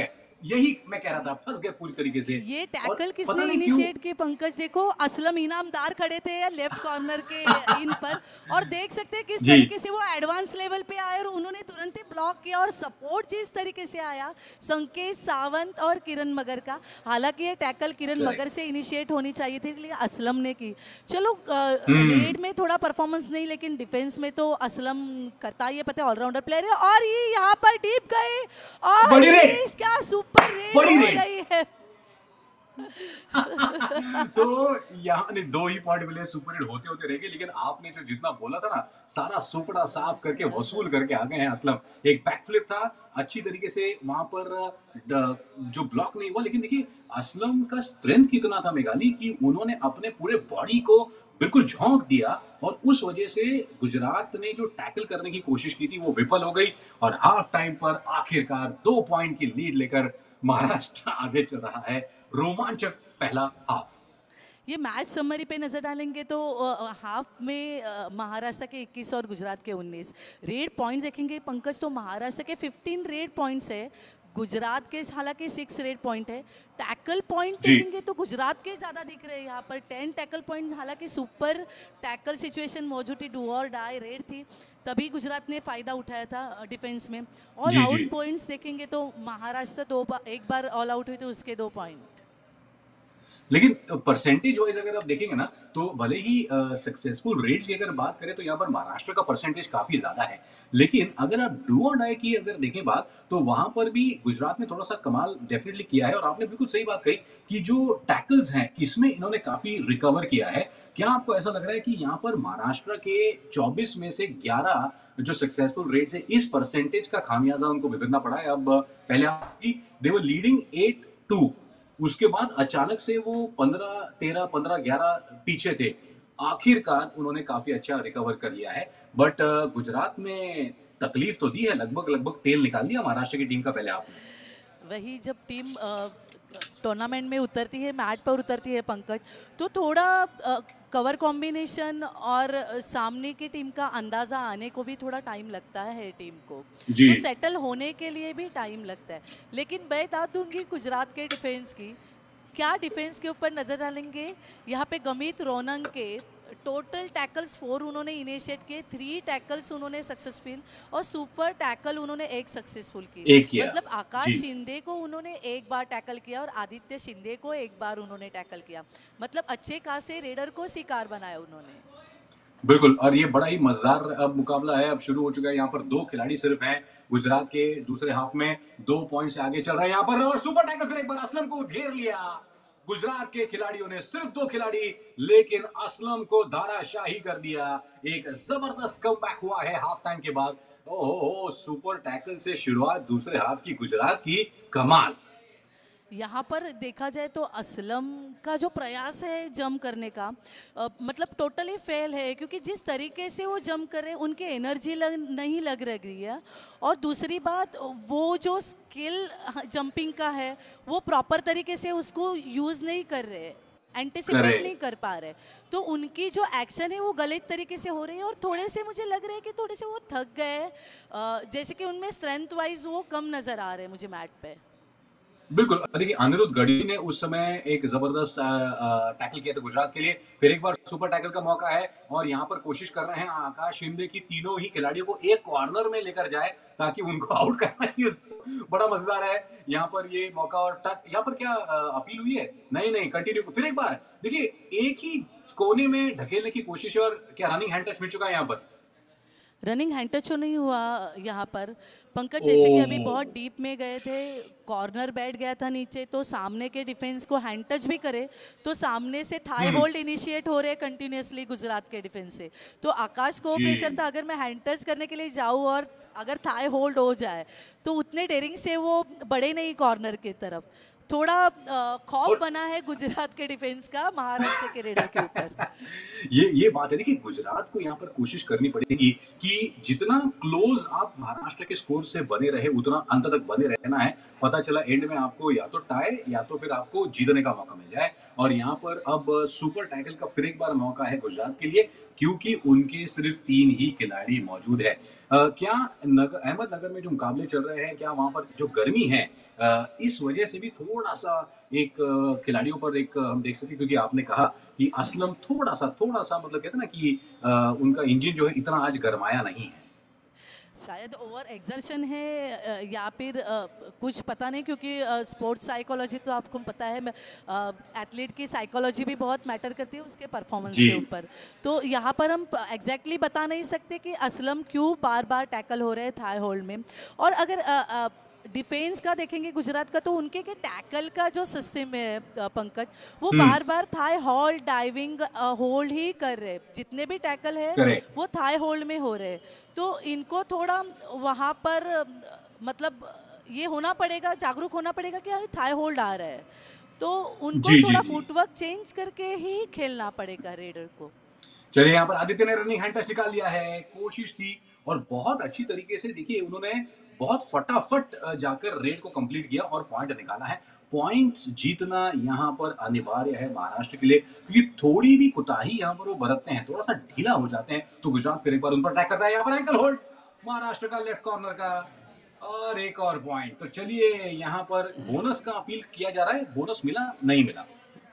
यही मैं कह रहा था, फँस गए पूरी तरीके से ये और टैकल पता किसने नहीं क्यों इनिशिएट किए पंकज? देखो असलम इनामदार खड़े थे या लेफ्ट कॉर्नर के इन पर, और देख सकते हैं किस जी। तरीके से वो एडवांस लेवल पे आए और उन्होंने तुरंत ही ब्लॉक किया, और सपोर्ट जिस तरीके से आया संकेत सावंत और किरण मगर का। हालांकि ये टैकल किरण करेक्ट। मगर से इनिशिएट होनी चाहिए थी, लेकिन असलम ने की। चलो हुँ। रेड में थोड़ा परफॉर्मेंस नहीं, लेकिन डिफेंस में तो असलम करता ही है, पता है ऑलराउंडर प्लेयर है। और ये यहाँ पर डीप गए और बड़ी रेड, ये क्या सुपर रेड बड़ी हो रेड। रही है। तो यहाँ नहीं दो ही पॉइंट मिले, सुपर हिट होते होते रह गए, लेकिन आपने जो जितना बोला था ना, सारा सुपड़ा साफ करके वसूल करके आ गए हैं असलम। एक बैकफ्लिप था, अच्छी तरीके से वहां पर ड- जो ब्लॉक नहीं हुआ, लेकिन देखिए असलम का स्ट्रेंथ कितना था मेघाली कि उन्होंने अपने पूरे बॉडी को बिल्कुल झोंक दिया, और उस वजह से गुजरात ने जो टैकल करने की कोशिश की थी वो विफल हो गई, और हाफ टाइम पर आखिरकार दो पॉइंट की लीड लेकर महाराष्ट्र आगे चल रहा है। रोमांचक पहला हाफ। ये मैच समरी पे नजर डालेंगे तो अ, हाफ में अ, महाराष्ट्र के इक्कीस और गुजरात के उन्नीस रेड पॉइंट्स देखेंगे पंकज, तो महाराष्ट्र के पंद्रह रेड पॉइंट्स है, गुजरात के हालांकि सिक्स रेड पॉइंट है। टैकल पॉइंट जी। देखेंगे तो गुजरात के ज़्यादा दिख रहे हैं यहाँ पर, टेन टैकल पॉइंट। हालांकि सुपर टैकल सिचुएशन मौजूद थी, डू और डाई रेड थी, तभी गुजरात ने फ़ायदा उठाया था डिफेंस में। ऑल जी, आउट जी। पॉइंट्स देखेंगे तो महाराष्ट्र दो बार एक बार ऑल आउट हुई तो उसके दो पॉइंट। लेकिन परसेंटेज वाइज अगर आप देखेंगे ना, तो भले ही सक्सेसफुल रेट्स की अगर बात करें तो यहाँ पर महाराष्ट्र का परसेंटेज काफी ज्यादा है, लेकिन अगर आप डू और डाई की अगर देखें बात, तो वहां पर भी गुजरात ने थोड़ा सा कमाल डेफिनेटली किया है, और आपने बिल्कुल सही बात कही कि जो टैकल्स हैं इसमें इन्होंने काफी रिकवर किया है। क्या आपको ऐसा लग रहा है कि यहाँ पर महाराष्ट्र के चौबीस में से ग्यारह जो सक्सेसफुल रेट्स है, इस परसेंटेज का खामियाजा उनको भुगतना पड़ा है? अब पहले they were leading at two, उसके बाद अचानक से वो पंद्रह तेरह पंद्रह ग्यारह पीछे थे, आखिरकार उन्होंने काफी अच्छा रिकवर कर लिया है। बट गुजरात में तकलीफ तो दी है, लगभग लगभग तेल निकाल दिया महाराष्ट्र की टीम का पहले हाफ में। वही जब टीम टूर्नामेंट में उतरती है, मैच पर उतरती है पंकज, तो थोड़ा कवर कॉम्बिनेशन और अ, सामने की टीम का अंदाज़ा आने को भी थोड़ा टाइम लगता है टीम को, जी। तो सेटल होने के लिए भी टाइम लगता है। लेकिन मैं बता दूंगी गुजरात के डिफेंस की, क्या डिफेंस के ऊपर नज़र डालेंगे यहाँ पे गमित रोनंग के टोटल टैकल्स फोर उन्होंने इनिशिएट किए, थ्री टैकल्स उन्होंने सक्सेसफुल, और सुपर टैकल उन्होंने एक सक्सेसफुल की। एक किया। मतलब आकाश जी। शिंदे को उन्होंने एक बार टैकल किया और आदित्य शिंदे को एक बार उन्होंने टैकल किया, मतलब अच्छे खासे रेडर को शिकार बनाया उन्होंने। बिल्कुल, और ये बड़ा ही मजेदार अब मुकाबला है, अब शुरू हो चुका है। यहाँ पर दो खिलाड़ी सिर्फ हैं गुजरात के, दूसरे हाफ में दो पॉइंट से आगे चल रहा है यहाँ पर, और सुपर टैकल फिर एक बार असलम को घेर लिया गुजरात के खिलाड़ियों ने, सिर्फ दो खिलाड़ी, लेकिन असलम को धाराशाही कर दिया। एक जबरदस्त कमबैक हुआ है हाफ टाइम के बाद। ओहो, सुपर टैकल से शुरुआत दूसरे हाफ की गुजरात की, कमाल। यहाँ पर देखा जाए तो असलम का जो प्रयास है जंप करने का, अ, मतलब टोटली फेल है, क्योंकि जिस तरीके से वो जंप कर रहे हैं उनकी एनर्जी लग, नहीं लग रही है। और दूसरी बात, वो जो स्किल जंपिंग का है वो प्रॉपर तरीके से उसको यूज़ नहीं कर रहे, एंटिसिपेट करे। नहीं कर पा रहे, तो उनकी जो एक्शन है वो गलत तरीके से हो रही है, और थोड़े से मुझे लग रहा है कि थोड़े से वो थक गए, अ, जैसे कि उनमें स्ट्रेंथ वाइज वो कम नज़र आ रहे हैं मुझे मैट पे। बिल्कुल, देखिए अनिरुद्ध गढ़वी ने उस समय एक ज़बरदस्त अ अ, टैकल किया था गुजरात के लिए, फिर एक बार सुपर टैकल का मौका है, और यहाँ पर कोशिश कर रहे हैं आकाश शिंदे की तीनों ही खिलाड़ियों को एक कॉर्नर में लेकर जाए, ताकि उनको आउट करना ही उसको बड़ा मज़ेदार है। यहाँ पर ये मौका और टच, यहाँ पर क्या अ, अपील हुई है? नहीं, नहीं, कंटिन्यू, फिर एक बार, देखिए एक ही कोने में ढकेलने की कोशिश है, और क्या रनिंग हैंड टच मिल चुका है यहाँ पर? रनिंग हैंड टच तो नहीं हुआ यहाँ पर पंकज, जैसे कि अभी ओह! बहुत डीप में गए थे, कॉर्नर बैठ गया था नीचे, तो सामने के डिफेंस को हैंड टच भी करे तो सामने से थाई हुँ, होल्ड इनिशिएट हो रहे हैं कंटिन्यूअसली गुजरात के डिफेंस से, तो आकाश को प्रेशर जी। था अगर मैं हैंड टच करने के लिए जाऊँ और अगर थाई होल्ड हो जाए तो उतने डेरिंग से वो बढ़े नहीं कॉर्नर की तरफ। थोड़ा अ, खौफ और बना है गुजरात के डिफेंस का महाराष्ट्र के रेडर के ऊपर। ये ये बात है, देखिए गुजरात को यहाँ पर कोशिश करनी पड़ेगी कि जितना क्लोज आप महाराष्ट्र के स्कोर से बने रहे, उतना अंत तक बने रहना है। पता चला एंड में आपको या तो टाई या तो फिर आपको जीतने का मौका मिल जाए। और यहाँ पर अब सुपर टैकल का फिर एक बार मौका है गुजरात के लिए, क्योंकि उनके सिर्फ तीन ही खिलाड़ी मौजूद है। अ, क्या नग अहमदनगर में जो मुकाबले चल रहे हैं, क्या वहाँ पर जो गर्मी है अ, इस वजह से भी थोड़ा-सा एक अ, खिलाड़ियों पर एक हम देख सकते हैं, क्योंकि आपने कहा कि असलम थोड़ा-सा थोड़ा-सा मतलब कहते हैं ना कि अ, उनका इंजन जो है इतना आज गरमाया नहीं है। शायद ओवर एक्सर्शन है अ, या फिर अ, कुछ पता नहीं, क्योंकि स्पोर्ट्स साइकोलॉजी तो आपको पता है, एथलीट की साइकोलॉजी भी बहुत मैटर करती है उसके परफॉर्मेंस जी। के ऊपर। तो यहाँ पर हम एग्जैक्टली exactly बता नहीं सकते कि असलम क्यों बार बार टैकल हो रहे हैं थाई होल्ड में। और अगर डिफेंस का देखेंगे गुजरात का, तो उनके के टैकल का जो सिस्टम है अ, पंकज, वो हुँ, बार बार थाई होल्ड डाइविंग होल्ड ही कर रहे हैं। जितने भी टैकल है करेक्ट। वो थाई होल्ड में हो रहे हैं। तो इनको थोड़ा वहाँ पर अ, मतलब ये होना पड़ेगा, जागरूक होना पड़ेगा कि हाँ, थाई होल्ड आ रहा है। तो उनको जी, जी, थोड़ा जी। फुटवर्क चेंज करके ही खेलना पड़ेगा रेडर को। चलिए यहाँ पर आदित्य ने रनिंग हैंड टच निकाल लिया है, कोशिश की और बहुत अच्छी तरीके से देखिए उन्होंने बहुत फटाफट अ, जाकर रेड को कंप्लीट किया और पॉइंट निकाला है। पॉइंट्स जीतना यहाँ पर अनिवार्य है महाराष्ट्र के लिए, क्योंकि थोड़ी भी कुताही यहाँ पर वो बरतते हैं, थोड़ा-सा ढीला हो जाते हैं, तो गुजरात फिर एक बार उन पर अटैक करता है। यहाँ पर एंकल होल्ड महाराष्ट्र का लेफ्ट कॉर्नर का और एक और पॉइंट। तो चलिए यहाँ पर बोनस का अपील किया जा रहा है, बोनस मिला, नहीं मिला।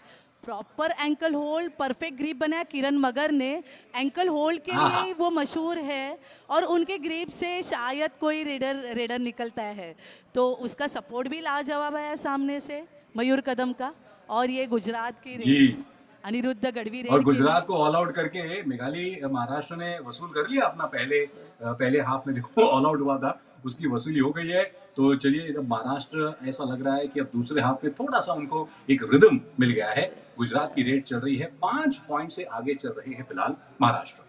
Proper ankle hold, perfect grip बनाया किरण मगर ने। एंकल होल्ड के हाँ, लिए ही हाँ। वो मशहूर है, और उनके ग्रिप से शायद कोई रेडर रेडर निकलता है। तो उसका सपोर्ट भी लाजवाब है सामने से मयूर कदम का। और ये गुजरात की जी। रेड, अनिरुद्ध गढ़वी और रेड के लिए। गुजरात को ऑल आउट करके मेघाली महाराष्ट्र ने वसूल कर लिया अपना पहले अ, पहले हाफ में जो ऑल आउट हुआ था उसकी वसूली हो गई है। तो चलिए अब महाराष्ट्र ऐसा लग रहा है कि अब दूसरे हाफ में थोड़ा-सा उनको एक रिदम मिल गया है। गुजरात की रेड चल रही है, पाँच पॉइंट से आगे चल रहे हैं फिलहाल महाराष्ट्र।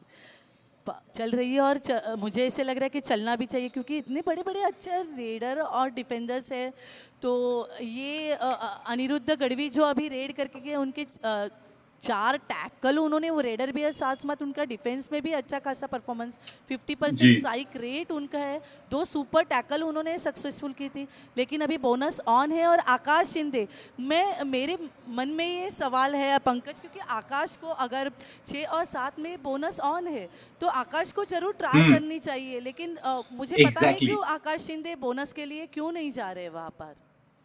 प- चल रही है, और च, मुझे ऐसे लग रहा है कि चलना भी चाहिए, क्योंकि इतने बड़े बड़े अच्छे रेडर और डिफेंडर्स है। तो ये अ, अ, अनिरुद्ध गढ़वी जो अभी रेड करके गए, उनके अ, चार टैकल उन्होंने, वो रेडर भी है साथ साथ उनका डिफेंस में भी अच्छा खासा परफॉर्मेंस, फिफ्टी जी। परसेंट स्ट्राइक रेट उनका है। दो सुपर टैकल उन्होंने सक्सेसफुल की थी। लेकिन अभी बोनस ऑन है, और आकाश शिंदे, मैं मेरे मन में ये सवाल है पंकज, क्योंकि आकाश को अगर छः और सात में बोनस ऑन है, तो आकाश को जरूर ट्राई हुँ, करनी चाहिए। लेकिन अ, मुझे पता नहीं एग्ज़ैक्टली। क्यों आकाश शिंदे बोनस के लिए क्यों नहीं जा रहे वहाँ पर।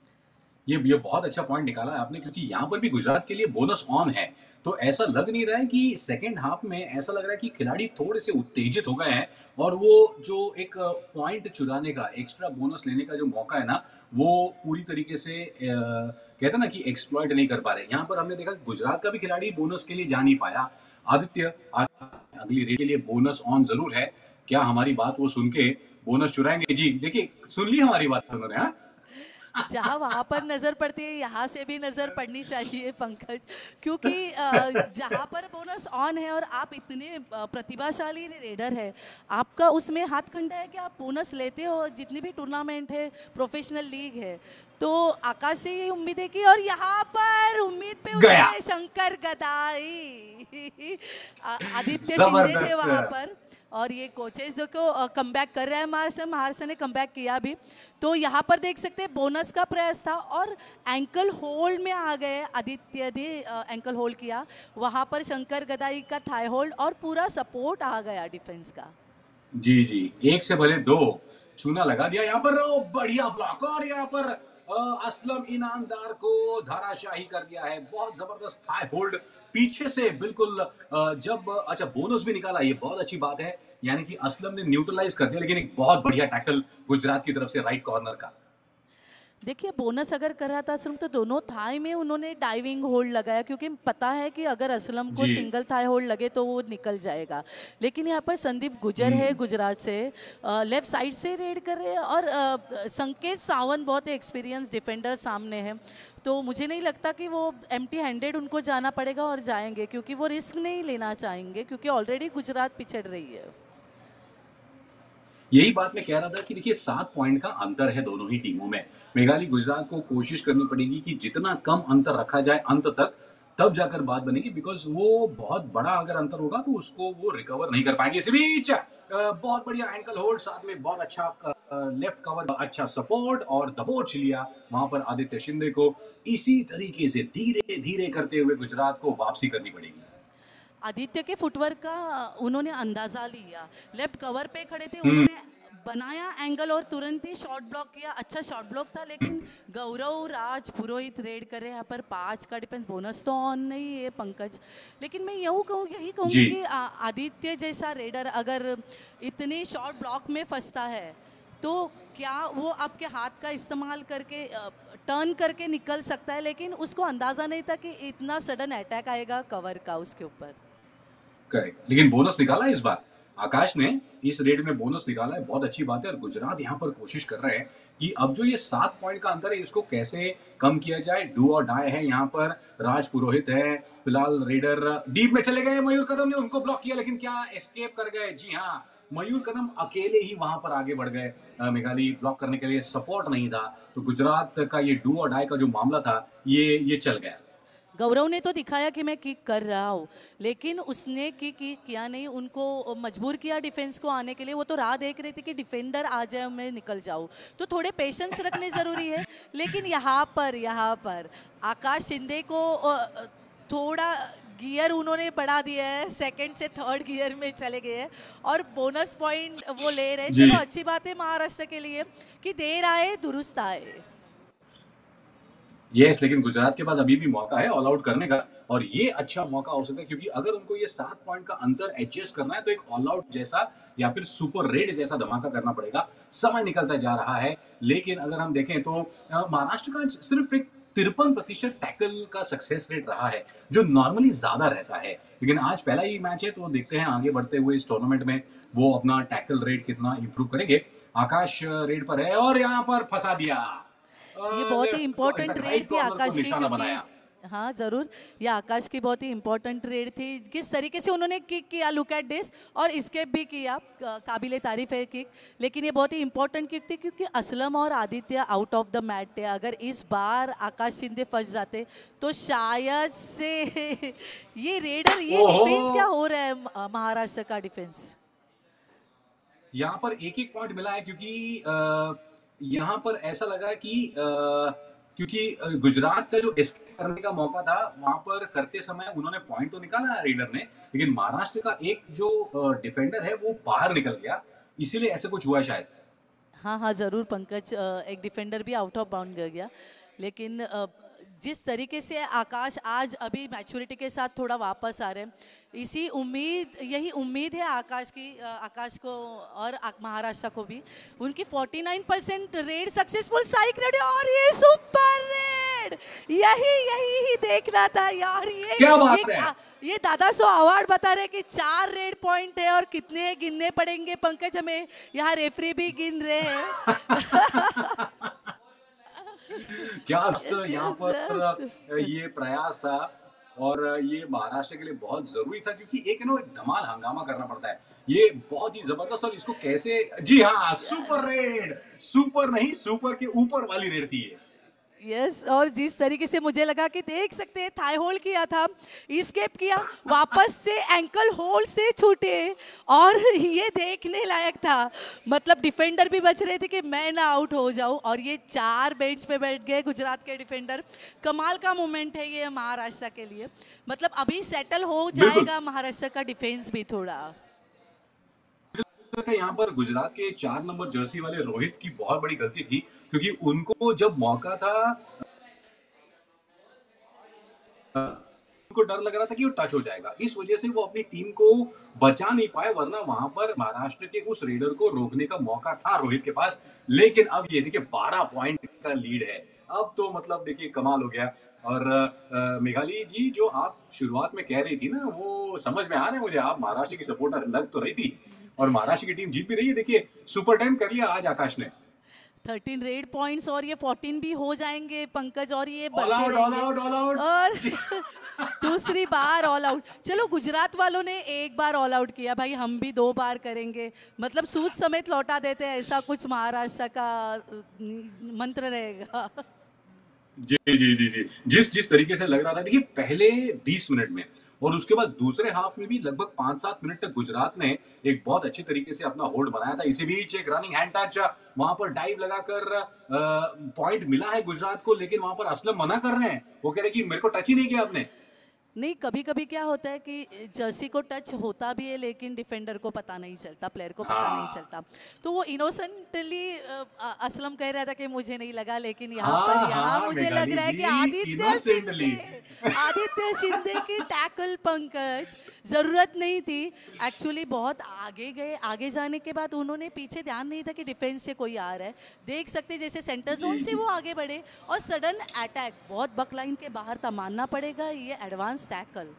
ये ये बहुत अच्छा पॉइंट निकाला है आपने, क्योंकि यहाँ पर भी गुजरात के लिए बोनस ऑन है। तो ऐसा लग नहीं रहा है कि सेकंड हाफ में ऐसा लग रहा है कि खिलाड़ी थोड़े से उत्तेजित हो गए हैं और वो जो एक पॉइंट चुराने का, एक्स्ट्रा बोनस लेने का जो मौका है ना, वो पूरी तरीके से अ, कहते हैं ना कि एक्सप्लॉइट नहीं कर पा रहे। यहाँ पर हमने देखा कि गुजरात का भी खिलाड़ी बोनस के लिए जा नहीं पाया। आदित्य, आ- अगली रेड के लिए बोनस ऑन ज़रूर है। क्या हमारी बात वो सुन के बोनस चुराएँगे? जी, देखिए सुन ली हमारी बात उन्होंने, हाँ? जहाँ वहाँ पर नज़र पड़ती है, यहाँ से भी नज़र पड़नी चाहिए पंकज। क्योंकि अ, जहाँ पर बोनस ऑन है और आप इतने अ, प्रतिभाशाली रेडर है, आपका उसमें हाथ खंडा है कि आप बोनस लेते हो। जितनी भी टूर्नामेंट है, प्रोफेशनल लीग है, तो आकाश से ये उम्मीद है कि, और यहाँ पर उम्मीद पे गया। उतरे शंकर गदाई। आ- आदित्य शिंदे थे ज़बरदस्त। वहाँ पर। और ये कोचेस जो को कम बैक कर रहा है महाराष्ट्र, महाराष्ट्र ने कम बैक किया भी। तो यहाँ पर देख सकते हैं बोनस का प्रयास था, और एंकल होल्ड में आ गए आदित्य ने, एंकल होल्ड किया वहाँ पर, शंकर गदाई का थाई होल्ड, और पूरा सपोर्ट आ गया डिफेंस का। जी, जी। एक से भले दो, चूना लगा दिया यहाँ पर ओ बढ़िया ब्लॉक और यहाँ पर अ, असलम ईनामदार को धराशायी कर दिया है। बहुत ज़बरदस्त थाई होल्ड पीछे से बिल्कुल अ, जब अच्छा बोनस भी निकाला, ये बहुत अच्छी बात है। यानी कि असलम ने न्यूट्रलाइज़ कर दिया, लेकिन एक बहुत बढ़िया टैकल गुजरात की तरफ से राइट कॉर्नर का। देखिए, बोनस अगर कर रहा था असलम, तो दोनों थाई में उन्होंने डाइविंग होल्ड लगाया, क्योंकि पता है कि अगर असलम को जी। सिंगल थाई होल्ड लगे तो वो निकल जाएगा। लेकिन यहाँ पर संदीप गुजर है हुँ। गुजरात से, लेफ्ट साइड से रेड कर रहे हैं, और अ, संकेत सावंत बहुत एक्सपीरियंस डिफेंडर सामने है। तो मुझे नहीं लगता कि वो एम्प्टी हैंडेड उनको जाना पड़ेगा, और जाएंगे, क्योंकि वो रिस्क नहीं लेना चाहेंगे, क्योंकि ऑलरेडी गुजरात पिछड़ रही है। यही बात मैं कह रहा था कि देखिए सात पॉइंट का अंतर है दोनों ही टीमों में। मेघालय गुजरात को कोशिश करनी पड़ेगी कि जितना कम अंतर रखा जाए अंत तक, तब जाकर बात बनेगी, बिकॉज़ वो बहुत बड़ा अगर अंतर होगा तो उसको वो रिकवर नहीं कर पाएँगे। इसी बीच अ, बहुत बढ़िया एंकल होल्ड, साथ में बहुत अच्छा क लेफ्ट कवर अच्छा सपोर्ट और दबोच लिया वहां पर आदित्य शिंदे को। इसी तरीके से धीरे धीरे करते हुए गुजरात को वापसी करनी पड़ेगी। आदित्य के फुटवर्क का उन्होंने अंदाजा लिया, लेफ्ट कवर पे खड़े थे, हम्म। उन्होंने बनाया एंगल और तुरंत ही शॉट ब्लॉक किया। अच्छा शॉट ब्लॉक था, लेकिन गौरव राज पुरोहित रेड करे यहाँ पर पाँच का डिफेंस बोनस तो ऑन नहीं है पंकज। लेकिन मैं यूँ कहूँ यही कहूँगी जी कि आ- आदित्य जैसा रेडर अगर इतने शॉट ब्लॉक में फंसता है तो क्या वो आपके हाथ का इस्तेमाल करके टर्न करके निकल सकता है, लेकिन उसको अंदाज़ा नहीं था कि इतना सडन अटैक आएगा कवर का उसके ऊपर। करेक्ट, लेकिन बोनस निकाला है इस बार आकाश ने। इस रेड में बोनस निकाला है, बहुत अच्छी बात है। और गुजरात यहाँ पर कोशिश कर रहे हैं कि अब जो ये सात पॉइंट का अंतर है इसको कैसे कम किया जाए। डू और डाई है यहाँ पर, राज पुरोहित है फिलहाल। रेडर डीप में चले गए, मयूर कदम ने उनको ब्लॉक किया, लेकिन क्या एस्केप कर गए? जी हाँ, मयूर कदम अकेले ही वहां पर आगे बढ़ गए। मेघाली ब्लॉक करने के लिए सपोर्ट नहीं था, तो गुजरात का ये डू और डाई का जो मामला था ये ये चल गया। गौरव ने तो दिखाया कि मैं किक कर रहा हूँ, लेकिन उसने किक किया नहीं, उनको मजबूर किया डिफेंस को आने के लिए। वो तो राह देख रहे थे कि डिफेंडर आ जाए मैं निकल जाऊँ, तो थोड़े पेशेंस रखने ज़रूरी है। लेकिन यहाँ पर यहाँ पर आकाश शिंदे को अ, थोड़ा गियर उन्होंने बढ़ा दिया है, सेकंड से थर्ड गियर में चले गए हैं और बोनस पॉइंट वो ले रहे हैं। जी चलो अच्छी बात है महाराष्ट्र के लिए कि देर आए दुरुस्त आए। यस, लेकिन गुजरात के पास अभी भी मौका है ऑल आउट करने का, और ये अच्छा मौका हो सकता है क्योंकि अगर उनको ये सात पॉइंट का अंतर एडजस्ट करना है तो एक ऑल आउट जैसा या फिर सुपर रेड जैसा धमाका करना पड़ेगा। समय निकलता जा रहा है, लेकिन अगर हम देखें तो अ, महाराष्ट्र का सिर्फ एक तिरपन प्रतिशत टैकल का सक्सेस रेट रहा है, जो नॉर्मली ज्यादा रहता है। लेकिन आज पहला ही मैच है, तो देखते हैं आगे बढ़ते हुए इस टूर्नामेंट में वो अपना टैकल रेट कितना इंप्रूव करेंगे। आकाश रेड पर है और यहाँ पर फंसा दिया। ये बहुत ही लेफ्ट को इम्पोर्टेंट इनफैक्ट रेड राइट थी कॉर्नर को आकाश की, निशाना क्योंकि बनाया। हाँ जरूर, ये आकाश की बहुत ही इम्पोर्टेंट रेड थी। किस तरीके से उन्होंने किक किया, लुक एट दिस, और स्केप भी किया, काबिले तारीफ है किक। लेकिन ये बहुत ही इम्पोर्टेंट किक थी क्योंकि असलम और Aditya out of the match थे। अगर इस बार आकाश शिंदे फंस जाते तो शायद से ये रेडर, ये डिफेंस क्या ओहो, हो रहा है म- महाराष्ट्र का डिफेंस। यहाँ पर एक एक पॉइंट मिला है क्योंकि अ, यहाँ पर ऐसा लगा कि अ, क्योंकि अ, गुजरात का जो एस्केप करने का मौका था वहां पर करते समय उन्होंने पॉइंट तो निकाला है रेडर ने, लेकिन महाराष्ट्र का एक जो डिफेंडर है वो बाहर निकल गया, इसीलिए ऐसा कुछ हुआ है शायद। हाँ हाँ ज़रूर पंकज, अ, एक डिफेंडर भी आउट ऑफ बाउंड गया। लेकिन अ, जिस तरीके से आकाश आज अभी मैच्योरिटी के साथ थोड़ा वापस आ रहे हैं, इसी उम्मीद, यही उम्मीद है आकाश की, अ, आकाश को और आ- महाराष्ट्र को भी। उनकी उनचास percent raid successful psych raid, और ये सुपर रेड, यही यही ही देखना था यार। ये क्या ये बात है! आ- ये दादा सो अवार्ड बता रहे कि चार रेड पॉइंट है और कितने गिनने पड़ेंगे पंकज हमें, यहाँ रेफरी भी गिन रहे हैं। क्या यस यहाँ यस पर यस। अ, ये प्रयास था, और ये महाराष्ट्र के लिए बहुत जरूरी था क्योंकि एक नो एक धमाल हंगामा करना पड़ता है। ये बहुत ही जबरदस्त, और इसको कैसे, जी हाँ, सुपर रेड, सुपर नहीं सुपर के ऊपर वाली रेड थी ये। यस, और जिस तरीके से मुझे लगा कि देख सकते हैं थाई होल्ड किया था, स्केप किया, वापस से एंकल होल्ड से छूटे, और ये देखने लायक था। मतलब डिफेंडर भी बच रहे थे कि मैं ना आउट हो जाऊं, और ये चार बेंच पे बैठ गए गुजरात के डिफेंडर। कमाल का मोमेंट है ये महाराष्ट्र के लिए। मतलब अभी सेटल हो बिल्कुल, जाएगा महाराष्ट्र का डिफेंस भी थोड़ा। था यहाँ पर गुजरात के चार नंबर जर्सी वाले रोहित की बहुत बड़ी गलती थी, क्योंकि उनको जब मौका था, उनको डर लग रहा था कि वो टच हो जाएगा, इस वजह से वो अपनी टीम को बचा नहीं पाए, वरना वहां पर महाराष्ट्र के उस रेडर को रोकने का मौका था रोहित के पास। लेकिन अब ये देखिए बारह पॉइंट का लीड है, अब तो मतलब देखिए कमाल हो गया। और अ, मेघाली जी, जो आप शुरुआत में कह रही थी ना, वो समझ में आ रहा है मुझे, आप महाराष्ट्र की सपोर्टर लग तो रही थी, और महाराष्ट्र की टीम जीत भी रही है। देखिए सुपर टेन कर लिया आज आकाश ने। थर्टीन रेड पॉइंट्स और ये फोर्टीन भी हो जाएंगे पंकज, और ये ऑल बढ़ते आउट, ऑल रहेंगे। Out, all out. और दूसरी बार ऑल आउट। चलो गुजरात वालों ने एक बार ऑल आउट किया, भाई हम भी दो बार करेंगे, मतलब सूद समेत लौटा देते हैं, ऐसा कुछ महाराष्ट्र का अ, मंत्र रहेगा। जी, जी, जी, जी। जिस जिस तरीके से लग रहा था, देखिए पहले बीस मिनट में और उसके बाद दूसरे हाफ में भी लगभग पाँच सात मिनट तक गुजरात ने एक बहुत अच्छे तरीके से अपना होल्ड बनाया था। इसी बीच एक रनिंग हैंड टच वहाँ पर डाइव लगाकर अ, पॉइंट मिला है गुजरात को, लेकिन वहाँ पर असलम मना कर रहे हैं। वो कह रहे हैं कि मेरे को टच ही नहीं किया आपने। नहीं, कभी-कभी क्या होता है कि जर्सी को टच होता भी है लेकिन डिफेंडर को पता नहीं चलता, प्लेयर को पता नहीं हाँ। चलता। तो वो इनोसेंटली अ, अ, असलम कह रहा था कि मुझे नहीं लगा, लेकिन यहाँ पर हाँ, यहाँ हाँ, मुझे लग मेघाली रहा है कि जी आदित्य इनोसेंटली। शिंदे आदित्य शिंदे की टैकल पंकज ज़रूरत नहीं थी। एक्चुअली बहुत आगे गए, आगे जाने के बाद उन्होंने पीछे ध्यान नहीं था कि डिफेंस से कोई आ रहा है। देख सकते जैसे सेंटर जोन जी, से जी। वो आगे बढ़े और सडन अटैक बहुत बकलाइन के बाहर था, मानना पड़ेगा ये एडवांस टैकल।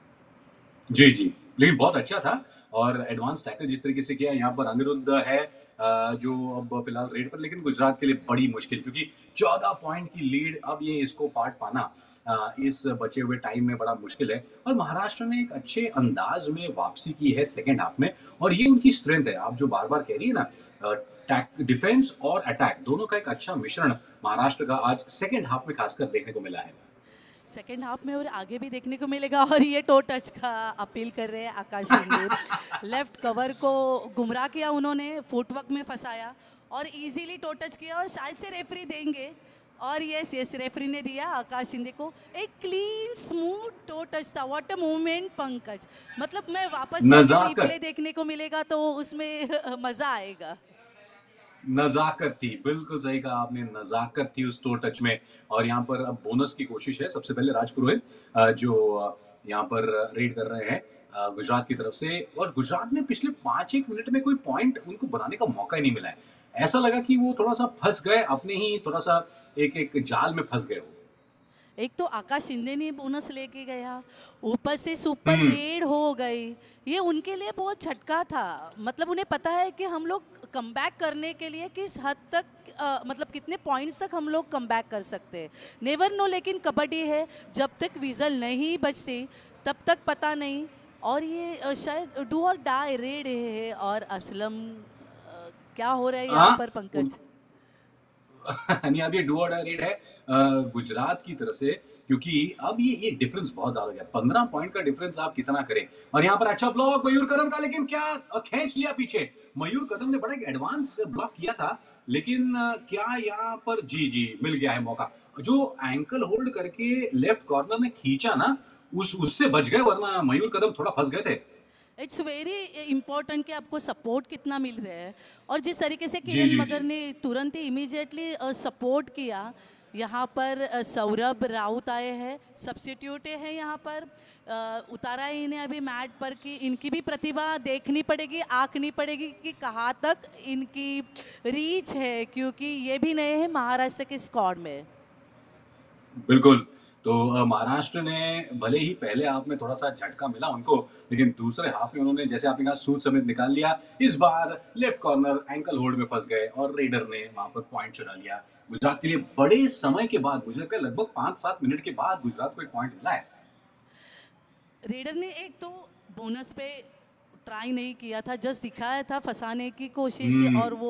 जी, जी। लेकिन बहुत अच्छा था और एडवांस टैकल जिस तरीके से किया यहाँ पर अनिरुद्ध है अ, जो अब फिलहाल रेड पर, लेकिन गुजरात के लिए बड़ी मुश्किल क्योंकि चौदह पॉइंट की लीड अब ये इसको पाट पाना अ, इस बचे हुए टाइम में बड़ा मुश्किल है और महाराष्ट्र ने एक अच्छे अंदाज में वापसी की है सेकंड हाफ में और ये उनकी स्ट्रेंथ है। आप जो बार-बार कह रही है ना अ, टैक डिफेंस और अटैक दोनों का एक अच्छा मिश्रण महाराष्ट्र का आज सेकंड हाफ में खासकर देखने को मिला है। सेकेंड हाफ में और आगे भी देखने को मिलेगा और ये टो टच का अपील कर रहे हैं आकाश शिंदे। लेफ्ट कवर को गुमराह किया उन्होंने, फुटवर्क में फंसाया और इजीली टो टच किया और शायद से रेफरी देंगे और यस यस रेफरी ने दिया आकाश शिंदे को एक क्लीन स्मूथ टो टच था। व्हाट अ मूवमेंट पंकज, मतलब मैं वापस से अगर नज़ाकत। रिप्ले देखने को मिलेगा तो उसमें मजा आएगा। नज़ाकत थी, बिल्कुल सही कहा आपने, नज़ाकत थी उस टो टच में और यहाँ पर अब बोनस की कोशिश है। सबसे पहले राज पुरोहित अ, जो अ, यहाँ पर रेड कर रहे हैं अ, गुजरात की तरफ से और गुजरात ने पिछले पाँच एक मिनट में कोई पॉइंट उनको बनाने का मौका ही नहीं मिला है। ऐसा लगा कि वो थोड़ा-सा फँस गए, अपने ही थोड़ा-सा एक-एक जाल में फँस गए वो। एक तो आकाश शिंदे ने बोनस लेके गया, ऊपर से सुपर हुँ, रेड हो गई। ये उनके लिए बहुत झटका था। मतलब उन्हें पता है कि हम लोग कमबैक करने के लिए किस हद तक अ, मतलब कितने पॉइंट्स तक हम लोग कमबैक कर सकते हैं। नेवर नो, लेकिन कबड्डी है, जब तक विज़ल नहीं बजती तब तक पता नहीं। और ये अ, शायद डू और डाई रेड है और असलम अ, क्या हो रहा है यहाँ हाँ, पर उन पंकज? नहीं, अब ये डू और डाई रेड है अ, गुजरात की तरफ से क्योंकि अब ये ये डिफरेंस बहुत ज़्यादा हो गया। पंद्रह पॉइंट का डिफरेंस आप कितना करें और यहाँ पर अच्छा ब्लॉक मयूर कदम का, लेकिन क्या अ, खींच लिया पीछे। मयूर कदम ने बड़ा एक एडवांस ब्लॉक किया था, लेकिन अ, क्या यहाँ पर जी, जी, मिल गया है मौका। जो एंकल होल्ड करके लेफ्ट कॉर्नर में खींचा ना, उस उससे बच गए वरना मयूर कदम थोड़ा फँस गए थे। इट्स वेरी इम्पोर्टेंट कि आपको सपोर्ट कितना मिल रहा है और जिस तरीके से जी, किरण जी, जी। मगर ने तुरंत ही इमीडिएटली सपोर्ट किया। यहाँ पर अ, सौरभ राउत आए हैं, सब्स्टिट्यूट हैं यहाँ पर। अ, उतारा है इन्हें अभी मैट पर कि इनकी भी प्रतिभा देखनी पड़ेगी, आंकनी पड़ेगी कि कहाँ तक इनकी रीच है, क्योंकि ये भी नए हैं महाराष्ट्र के स्क्वाड में। बिल्कुल। तो अ, महाराष्ट्र ने भले ही पहले हाफ में थोड़ा-सा झटका मिला उनको, लेकिन दूसरे हाफ में उन्होंने जैसे आपने कहा सूद समेत निकाल लिया। इस बार लेफ्ट कॉर्नर एंकल होल्ड में फँस गए और रेडर ने वहाँ पर पॉइंट चुरा लिया। गुजरात के लिए बड़े समय के बाद, मुझे लगता है लगभग पाँच सात मिनट के बाद गुजरात को एक पॉइंट मिला है। रेडर ने एक तो बोनस पे ट्राई नहीं किया था, जस्ट दिखाया था फंसाने की कोशिश और हुँ, वो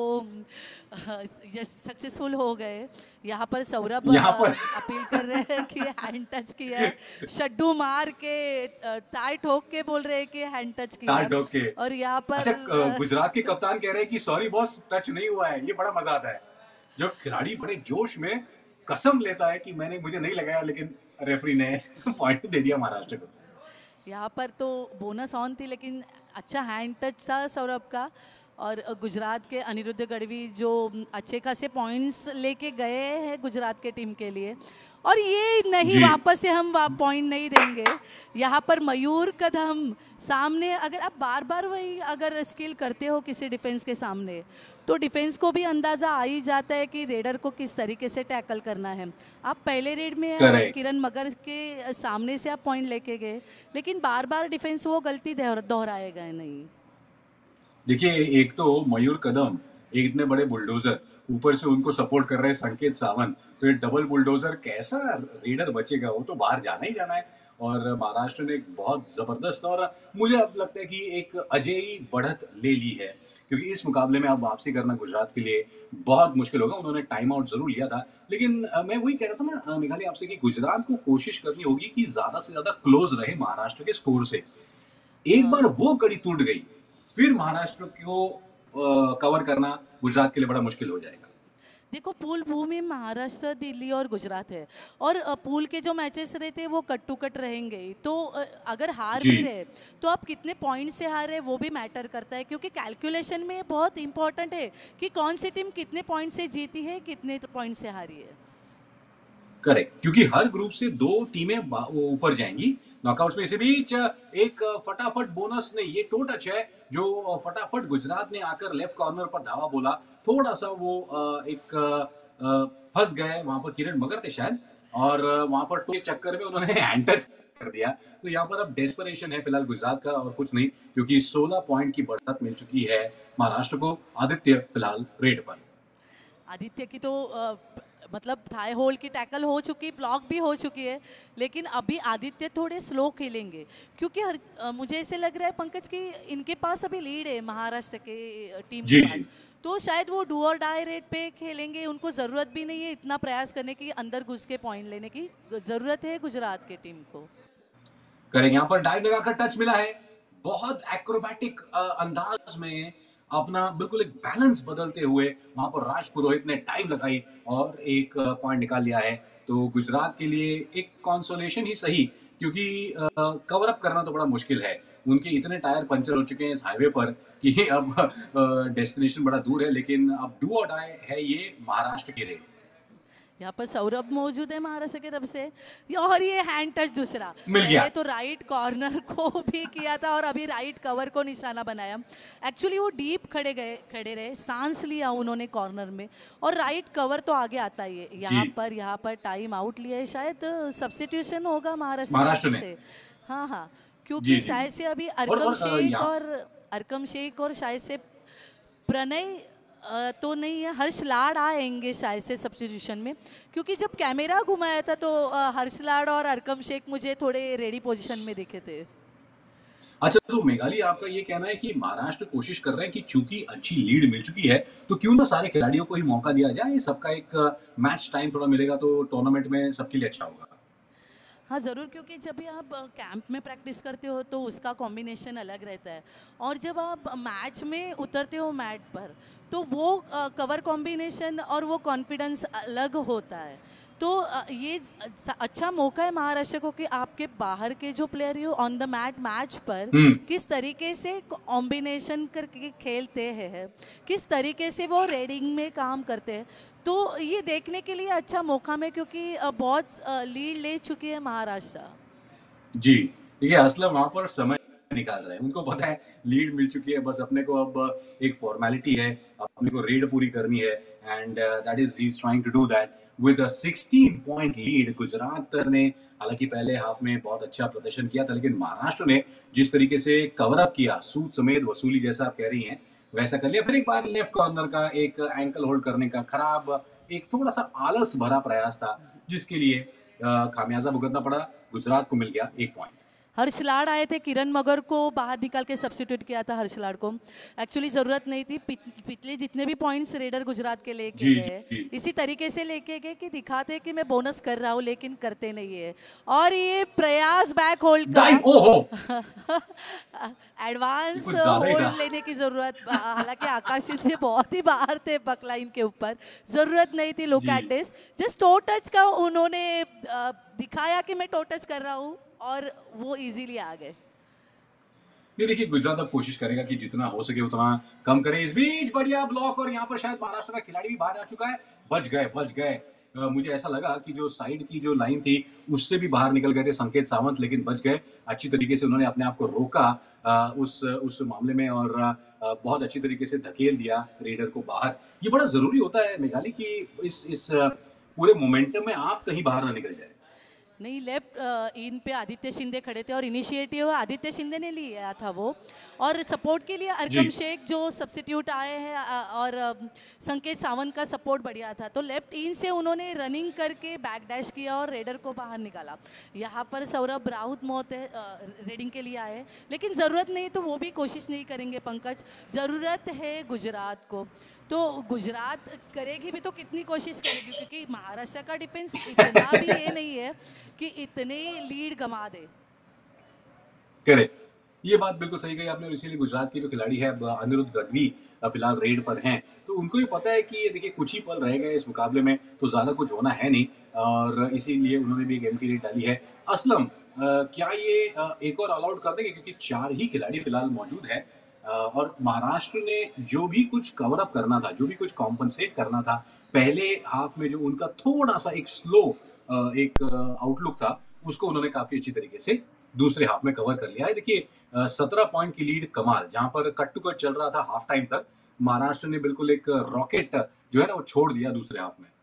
यस सक्सेसफुल हो गए। यहाँ पर सौरभ यहाँ पर अ, अपील कर रहे हैं कि हैंड टच किया है, शड्डू मार के अ, टाई ठोक के बोल रहे हैं कि हैंड टच किया ताल है। ठोक के। और यहाँ अच्छा पर क गुजरात के अ, कप्तान कह रहे हैं कि सॉरी बॉस टच नहीं हुआ है, ये बड़ा मज़ा आता है। जब खिलाड़ी बड़े जोश में कसम लेता है कि मैंने मुझे नहीं लगाया, लेकिन रेफरी ने पॉइंट दे दिया महाराष्ट्र को। यहाँ पर तो बोनस ऑन थी लेकिन अच्छा हैंड टच था सौरभ का। और गुजरात के अनिरुद्ध गढ़वी जो अच्छे खासे पॉइंट्स लेके गए हैं गुजरात के टीम के लिए। और ये नहीं, जी। वापस से हम पॉइंट नहीं देंगे। यहाँ पर मयूर कदम सामने, अगर आप बार बार वही अगर स्किल करते हो किसी डिफेंस के सामने तो डिफेंस को भी अंदाज़ा आ ही जाता है कि रेडर को किस तरीके से टैकल करना है। आप पहले रेड में अ, करेक्ट। किरण मगर के सामने से आप पॉइंट लेके गए, लेकिन बार बार डिफेंस वो गलती दोहर- दोहराएगा नहीं। देखिए, एक तो मयूर कदम, एक इतने बड़े बुलडोज़र, ऊपर से उनको सपोर्ट कर रहे हैं संकेत सावंत, तो ये डबल बुलडोज़र कैसा रेडर बचेगा, वो तो बाहर जाना ही जाना है। और महाराष्ट्र ने एक बहुत ज़बरदस्त और मुझे अब लगता है कि एक अजेय बढ़त ले ली है, क्योंकि इस मुकाबले में अब वापसी करना गुजरात के लिए बहुत मुश्किल होगा। उन्होंने टाइम आउट ज़रूर लिया था, लेकिन अ, मैं वही कह रहा था ना अ, मेघाली आपसे कि गुजरात को कोशिश करनी होगी कि ज़्यादा से ज़्यादा क्लोज़ रहे महाराष्ट्र के स्कोर से। एक हाँ। बार वो कड़ी टूट गई, फिर महाराष्ट्र को अ, कवर करना गुजरात के लिए बड़ा मुश्किल हो जाएगा। देखो पूल बू में महाराष्ट्र, दिल्ली और गुजरात है और अ, पूल के जो मैचेस रहते हैं वो कट टू कट रहेंगे ही। तो अ, अगर हार जी। भी रहे तो आप कितने पॉइंट से हार रहे वो भी मैटर करता है, क्योंकि कैलकुलेशन में बहुत इंपॉर्टेंट है कि कौन सी टीम कितने पॉइंट से जीती है, कितने पॉइंट से हारी है। करेक्ट, क्योंकि हर ग्रुप से दो टीमें बा वो ऊपर जाएँगी नॉकआउट्स में। इसी बीच एक फटाफट बोनस नहीं, ये टो टच है जो फटाफट गुजरात ने आकर लेफ्ट कॉर्नर पर धावा बोला। थोड़ा-सा वो अ, एक अ, फँस गए वहाँ पर किरण मगर थे शायद और वहाँ पर टो के चक्कर में उन्होंने हैंड टच कर दिया। तो यहाँ पर अब डेस्परेशन है फिलहाल गुजरात का और कुछ नहीं, क्योंकि सोलह पॉइंट की बढ़त मिल चुकी है महाराष्ट्र को। आदित्य फिलहाल रेड पर। आदित्य की तो अ, प- मतलब थाई होल की टैकल हो चुकी, ब्लॉक भी हो चुकी है, लेकिन अभी आदित्य थोड़े स्लो खेलेंगे, क्योंकि हर अ, मुझे ऐसे लग रहा है पंकज कि इनके पास अभी लीड है महाराष्ट्र के अ, टीम के जी, जी। पास। तो शायद वो डू और डाई रेट पे खेलेंगे, उनको ज़रूरत भी नहीं है इतना प्रयास करने की, अंदर घुस के पॉइंट लेने की ज़रूरत है गुजरात के टीम को। करेंगे। यहाँ पर डाइव लगाकर टच मिला है। बहुत एक्रोबैटिक अ, अंदाज में अपना बिल्कुल एक बैलेंस बदलते हुए वहाँ पर राज पुरोहित ने टाइम लगाई और एक पॉइंट निकाल लिया है। तो गुजरात के लिए एक कंसोलेशन ही सही, क्योंकि अ, कवर अप करना तो बड़ा मुश्किल है। उनके इतने टायर पंचर हो चुके हैं इस हाईवे पर कि अब अ, डेस्टिनेशन बड़ा दूर है, लेकिन अब डू और डाई है ये महाराष्ट्र की रेड। यहाँ पर सौरभ मौजूद है महाराष्ट्र की तरफ से। ये- और ये हैंड टच दूसरा, मिल गया। पहले तो राइट कॉर्नर को भी किया था और अभी राइट कवर को निशाना बनाया। एक्चुअली वो डीप खड़े गए, खड़े रहे, स्टांस लिया उन्होंने कॉर्नर में, और राइट कवर तो आगे आता ही है। जी, यहाँ पर यहाँ पर टाइम आउट लिया है, शायद सब्स्टिट्यूशन होगा महाराष्ट्र की महाराष्ट्र तरफ ने। से। हाँ हाँ, जी, क्योंकि जी, शायद जी। से अभी और अरकम और अ, शेख यहाँ और अरकम शेख और शायद से प्रणय अ, तो नहीं है, हर्ष लाड आएंगे शायद से सब्स्टिट्यूशन में, क्योंकि जब कैमरा घुमाया था तो अ, हर्ष लाड और अरकम शेख मुझे थोड़े रेडी पोजीशन में दिखे थे। अच्छा, तो मेघाली आपका ये कहना है कि महाराष्ट्र कोशिश कर रहे हैं कि चूँकि अच्छी लीड मिल चुकी है, तो क्यों ना सारे खिलाड़ियों को ही मौका दिया जाए, सबका एक मैच टाइम थोड़ा मिलेगा तो टूर्नामेंट में सबके लिए अच्छा होगा। हाँ ज़रूर, क्योंकि जब भी आप कैंप में प्रैक्टिस करते हो तो उसका कॉम्बिनेशन अलग रहता है, और जब आप मैच में उतरते हो मैट पर तो वो कवर कॉम्बिनेशन और वो कॉन्फिडेंस अलग होता है। तो अ, ये ज- स- अच्छा मौका है महाराष्ट्र को कि आपके बाहर के जो प्लेयर हो ऑन द मैट मैच पर हुँ, किस तरीके से कॉम्बिनेशन करके खेलते हैं, किस तरीके से वो रेडिंग में काम करते हैं। तो ये देखने के लिए अच्छा मौका में, क्योंकि अ, बहुत अ, लीड ले चुकी है महाराष्ट्र। जी। देखिए, असलम वहाँ पर समय निकाल रहे हैं, उनको पता है लीड मिल चुकी है, बस अपने को अब एक फ़ॉर्मेलिटी है, अपने को रेड पूरी करनी है and that is he is trying to do that with a sixteen point lead. Gujarat ने हालाँकि पहले हाफ में बहुत अच्छा प्रदर्शन किया था, लेकिन महाराष्ट्र ने जिस तरीके से कवर अप किया, सूद समेत वसूली जैसा आप कह रही हैं, वैसा कर लिया। फिर एक बार लेफ्ट कॉर्नर का एक एंकल होल्ड करने का खराब, एक थोड़ा-सा आलस भरा प्रयास था, जिसके लिए अ, खामियाज़ा भुगतना पड़ा। गुजरात को मिल गया एक पॉइंट। हर्ष लाड आए थे, किरण मगर को बाहर निकाल के सब्स्टिट्यूट किया था हर्ष लाड को। एक्चुअली ज़रूरत नहीं थी, पिछ- पिछले जितने भी पॉइंट्स रेडर गुजरात के लेके जी, गए जी। इसी तरीके से लेके गए कि दिखाते हैं कि मैं बोनस कर रहा हूँ, लेकिन करते नहीं है। और ये प्रयास बैक होल्ड का डाइव ओहो! ये एडवांस कुछ ज़्यादा ही था। होल्ड लेने की ज़रूरत, हालांकि आकाश सिंह बहुत ही बाहर थे बकलाइन के ऊपर, ज़रूरत नहीं थी। लुक जी। At this, just toe touch का उन्होंने अ, दिखाया कि मैं टो टच कर रहा हूँ और वो इजीली आ गए। नहीं देखिए, गुजरात अब कोशिश करेगा कि जितना हो सके उतना कम करे। इस बीच बढ़िया ब्लॉक और यहाँ पर शायद महाराष्ट्र का खिलाड़ी भी बाहर जा चुका है। बच गए, बच गए। अ, मुझे ऐसा लगा कि जो साइड की जो लाइन थी, उससे भी बाहर निकल गए थे संकेत सावंत, लेकिन बच गए। अच्छी तरीके से उन्होंने अपने आप को रोका अ, उस उस मामले में और अ, बहुत अच्छी तरीके से धकेल दिया रेडर को बाहर। ये बड़ा ज़रूरी होता है मेघाली कि इस इस अ, पूरे मोमेंटम में आप कहीं बाहर ना निकल जाएँ। नहीं, लेफ्ट इन पे आदित्य शिंदे खड़े थे और इनिशिएटिव आदित्य शिंदे ने लिया था वो। और सपोर्ट के लिए अरकम जी। शेख जो सब्स्टिट्यूट आए हैं, अ, और अ, संकेत सावंत का सपोर्ट बढ़िया था, तो लेफ्ट इन से उन्होंने रनिंग करके बैक डैश किया और रेडर को बाहर निकाला। यहाँ पर सौरभ राउत मौत है, अ, रेडिंग के लिए आए हैं, लेकिन ज़रूरत नहीं तो वो भी कोशिश नहीं करेंगे पंकज। ज़रूरत है गुजरात को, तो गुजरात करेगी भी तो कितनी कोशिश करेगी, क्योंकि महाराष्ट्र का डिफेंस इतना भी ये नहीं है कि इतने लीड गंवा दे। करेक्ट। ये बात बिल्कुल सही कही आपने और इसीलिए गुजरात के जो खिलाड़ी है अब अनिरुद्ध गढ़वी अ, फिलहाल रेड पर हैं। तो उनको भी पता है कि ये देखिए कुछ ही पल रह गए इस मुकाबले में, तो ज़्यादा कुछ होना है नहीं और इसीलिए उन्होंने भी एक एम्प्टी रेड डाली है। असलम अ, क्या ये अ, एक और ऑल आउट कर देंगे? क्योंकि चार ही खिलाड़ी फिलहाल मौजूद हैं अ, और महाराष्ट्र ने जो भी कुछ कवर अप करना था, जो भी कुछ कॉम्पेंसेट करना था, पहले हाफ में जो उनका थोड़ा-सा एक स्लो अ, एक आउटलुक था, उसको उन्होंने काफ़ी अच्छी तरीके से दूसरे हाफ में कवर कर लिया है। देखिए अ, सत्रह पॉइंट की लीड कमाल, जहाँ पर कट टू कट चल रहा था हाफ टाइम तक, महाराष्ट्र ने बिल्कुल एक रॉकेट जो है ना वो छोड़ दिया दूसरे हाफ में।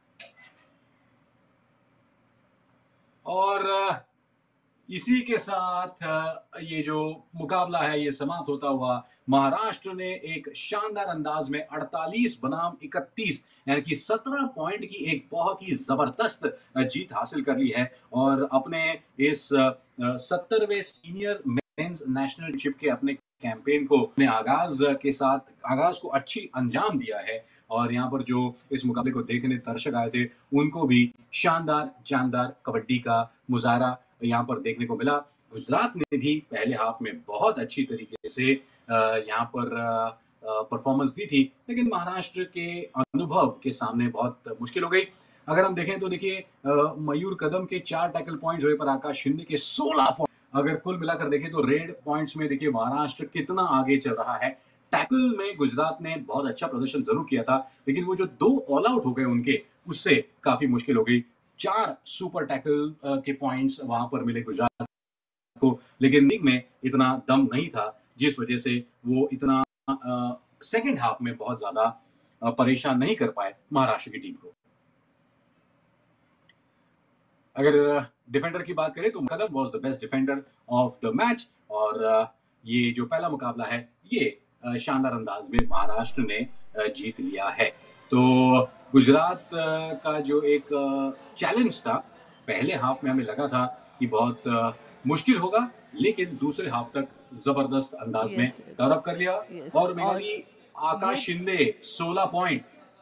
और अ, इसी के साथ अ, ये जो मुकाबला है ये समाप्त होता हुआ महाराष्ट्र ने एक शानदार अंदाज में अड़तालीस बनाम इकतीस यानी कि सत्रह पॉइंट की एक बहुत ही जबरदस्त अ, जीत हासिल कर ली है और अपने इस सत्तरवें सीनियर मेंस नेशनल चैंपियनशिप के अपने कैंपेन को अपने आगाज के साथ आगाज को अच्छी अंजाम दिया है और यहाँ पर जो इस मुकाबले को देखने दर्शक आए थे उनको भी शानदार जानदार कबड्डी का मुजाहरा यहाँ पर देखने को मिला। गुजरात ने भी पहले हाफ में बहुत अच्छी तरीके से अ, यहाँ पर परफॉर्मेंस दी थी, लेकिन महाराष्ट्र के अनुभव के सामने बहुत मुश्किल हो गई। अगर हम देखें तो देखिए अ, मयूर कदम के चार टैकल पॉइंट्स हुए पर आकाश शिंदे के सोलह पॉइंट, अगर कुल मिलाकर देखें तो रेड पॉइंट्स में देखिए महाराष्ट्र कितना आगे चल रहा है। टैकल में गुजरात ने बहुत अच्छा प्रदर्शन जरूर किया था, लेकिन वो जो दो ऑल आउट हो गए उनके, उससे काफी मुश्किल हो गई। चार सुपर टैकल के पॉइंट्स वहां पर मिले गुजरात को, लेकिन लीग में इतना दम नहीं था जिस वजह से वो इतना सेकंड हाफ में बहुत ज्यादा अ, परेशान नहीं कर पाए महाराष्ट्र की टीम को। अगर डिफेंडर की बात करें तो Kadam was the best defender of the match और अ, ये जो पहला मुकाबला है ये अ, शानदार अंदाज में महाराष्ट्र ने अ, जीत लिया है। तो गुजरात अ, का जो एक चैलेंज था पहले हाफ में हमें लगा था कि बहुत अ, मुश्किल होगा, लेकिन दूसरे हाफ तक जबरदस्त अंदाज में यस, यस, कवर अप कर लिया यस। और और मिताली ये, आकाश शिंदे सोलह पॉइंट।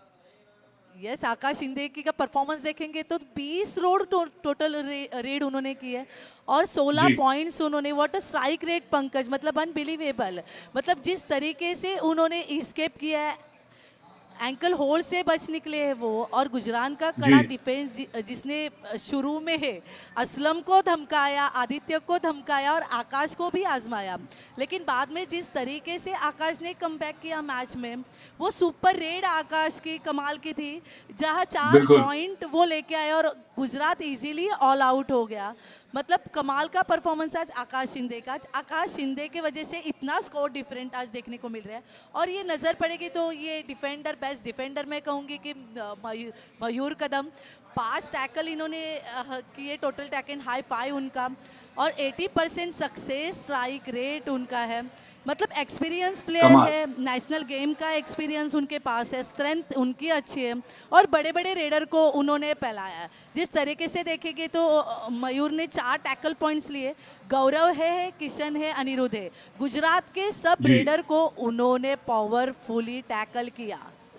यस, आकाश शिंदे की का परफॉर्मेंस देखेंगे तो बीस रोड टो, टोटल रे, रेड उन्होंने की है और सोलह जी पॉइंट्स उन्होंने। What a strike rate Pankaj, मतलब अनबिलीवेबल। मतलब जिस तरीके से उन्होंने इस्केप किया है, एंकल होल से बच निकले हैं वो। और गुजरात का जी कड़ा डिफेंस जि, जिसने शुरू में है असलम को धमकाया, आदित्य को धमकाया और आकाश को भी आजमाया, लेकिन बाद में जिस तरीके से आकाश ने कमबैक किया मैच में, वो सुपर रेड आकाश की कमाल की थी, जहां चार बिल्कुल। पॉइंट वो लेके आए और गुजरात इजीली ऑल आउट हो गया। मतलब कमाल का परफॉर्मेंस आज आकाश शिंदे का। आज आकाश शिंदे के वजह से इतना स्कोर डिफरेंट आज देखने को मिल रहा है। और ये नज़र पड़ेगी तो ये डिफेंडर, बेस्ट डिफेंडर मैं कहूँगी कि अ, मयू- मयूर कदम। पांच टैकल इन्होंने अ, किए, टोटल टैकल हाई फाइव उनका, और अस्सी परसेंट सक्सेस स्ट्राइक रेट उनका है। मतलब एक्सपीरियंस प्लेयर कमाल। है, नेशनल गेम का एक्सपीरियंस उनके पास है, स्ट्रेंथ उनकी अच्छी है और बड़े बड़े रेडर को उन्होंने फैलाया है। जिस तरीके से देखेंगे तो अ, मयूर ने चार टैकल पॉइंट्स लिए, गौरव है, किशन है, अनिरुद्ध है, गुजरात के सब जी रेडर को उन्होंने पावरफुली टैकल किया।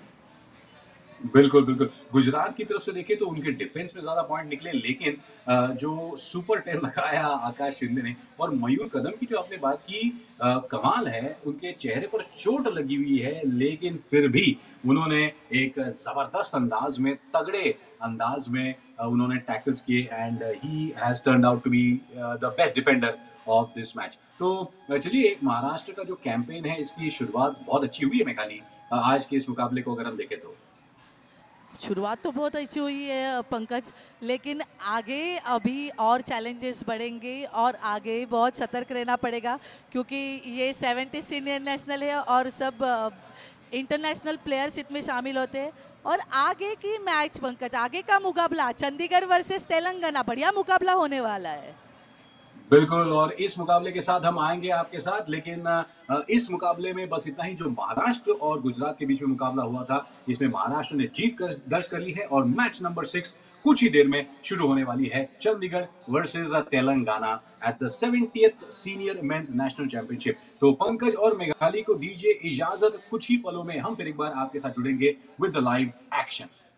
बिल्कुल, बिल्कुल। गुजरात की तरफ से देखें तो उनके डिफेंस में ज़्यादा पॉइंट निकले, लेकिन अ, जो सुपर टेन लगाया आकाश शिंदे ने और मयूर कदम की जो आपने बात की अ, कमाल है, उनके चेहरे पर चोट लगी हुई है, लेकिन फिर भी उन्होंने एक ज़बरदस्त अंदाज में, तगड़े अंदाज में अ, उन्होंने टैकल्स किए and he has turned out to be uh, the best defender of this match. तो अ, चलिए महाराष्ट्र का जो कैंपेन है, इसकी शुरुआत बहुत अच्छी हुई है मेघाली अ, आज के इस मुकाबले को अगर हम देखें तो। शुरुआत तो बहुत अच्छी हुई है पंकज, लेकिन आगे अभी और चैलेंजेस बढ़ेंगे और आगे बहुत सतर्क रहना पड़ेगा, क्योंकि ये सेवेंटी सीनियर नेशनल है और सब इंटरनेशनल प्लेयर्स इसमें शामिल होते हैं। और आगे की मैच पंकज, आगे का मुकाबला चंडीगढ़ वर्सेस तेलंगाना, बढ़िया मुकाबला होने वाला है। बिल्कुल, और इस मुकाबले के साथ हम आएँगे आपके साथ, लेकिन अ, इस मुकाबले में बस इतना ही, जो महाराष्ट्र और गुजरात के बीच में मुकाबला हुआ था, इसमें महाराष्ट्र ने जीत कर दर्ज कर ली है और मैच नंबर सिक्स कुछ ही देर में शुरू होने वाली है। Chandigarh versus Telangana at the seventieth senior men's national championship. तो पंकज और मेघाली को दीजिए इजाज़त, कुछ ही पलों में हम फिर एक बार आपके साथ जुड़ेंगे विद द लाइव एक्शन।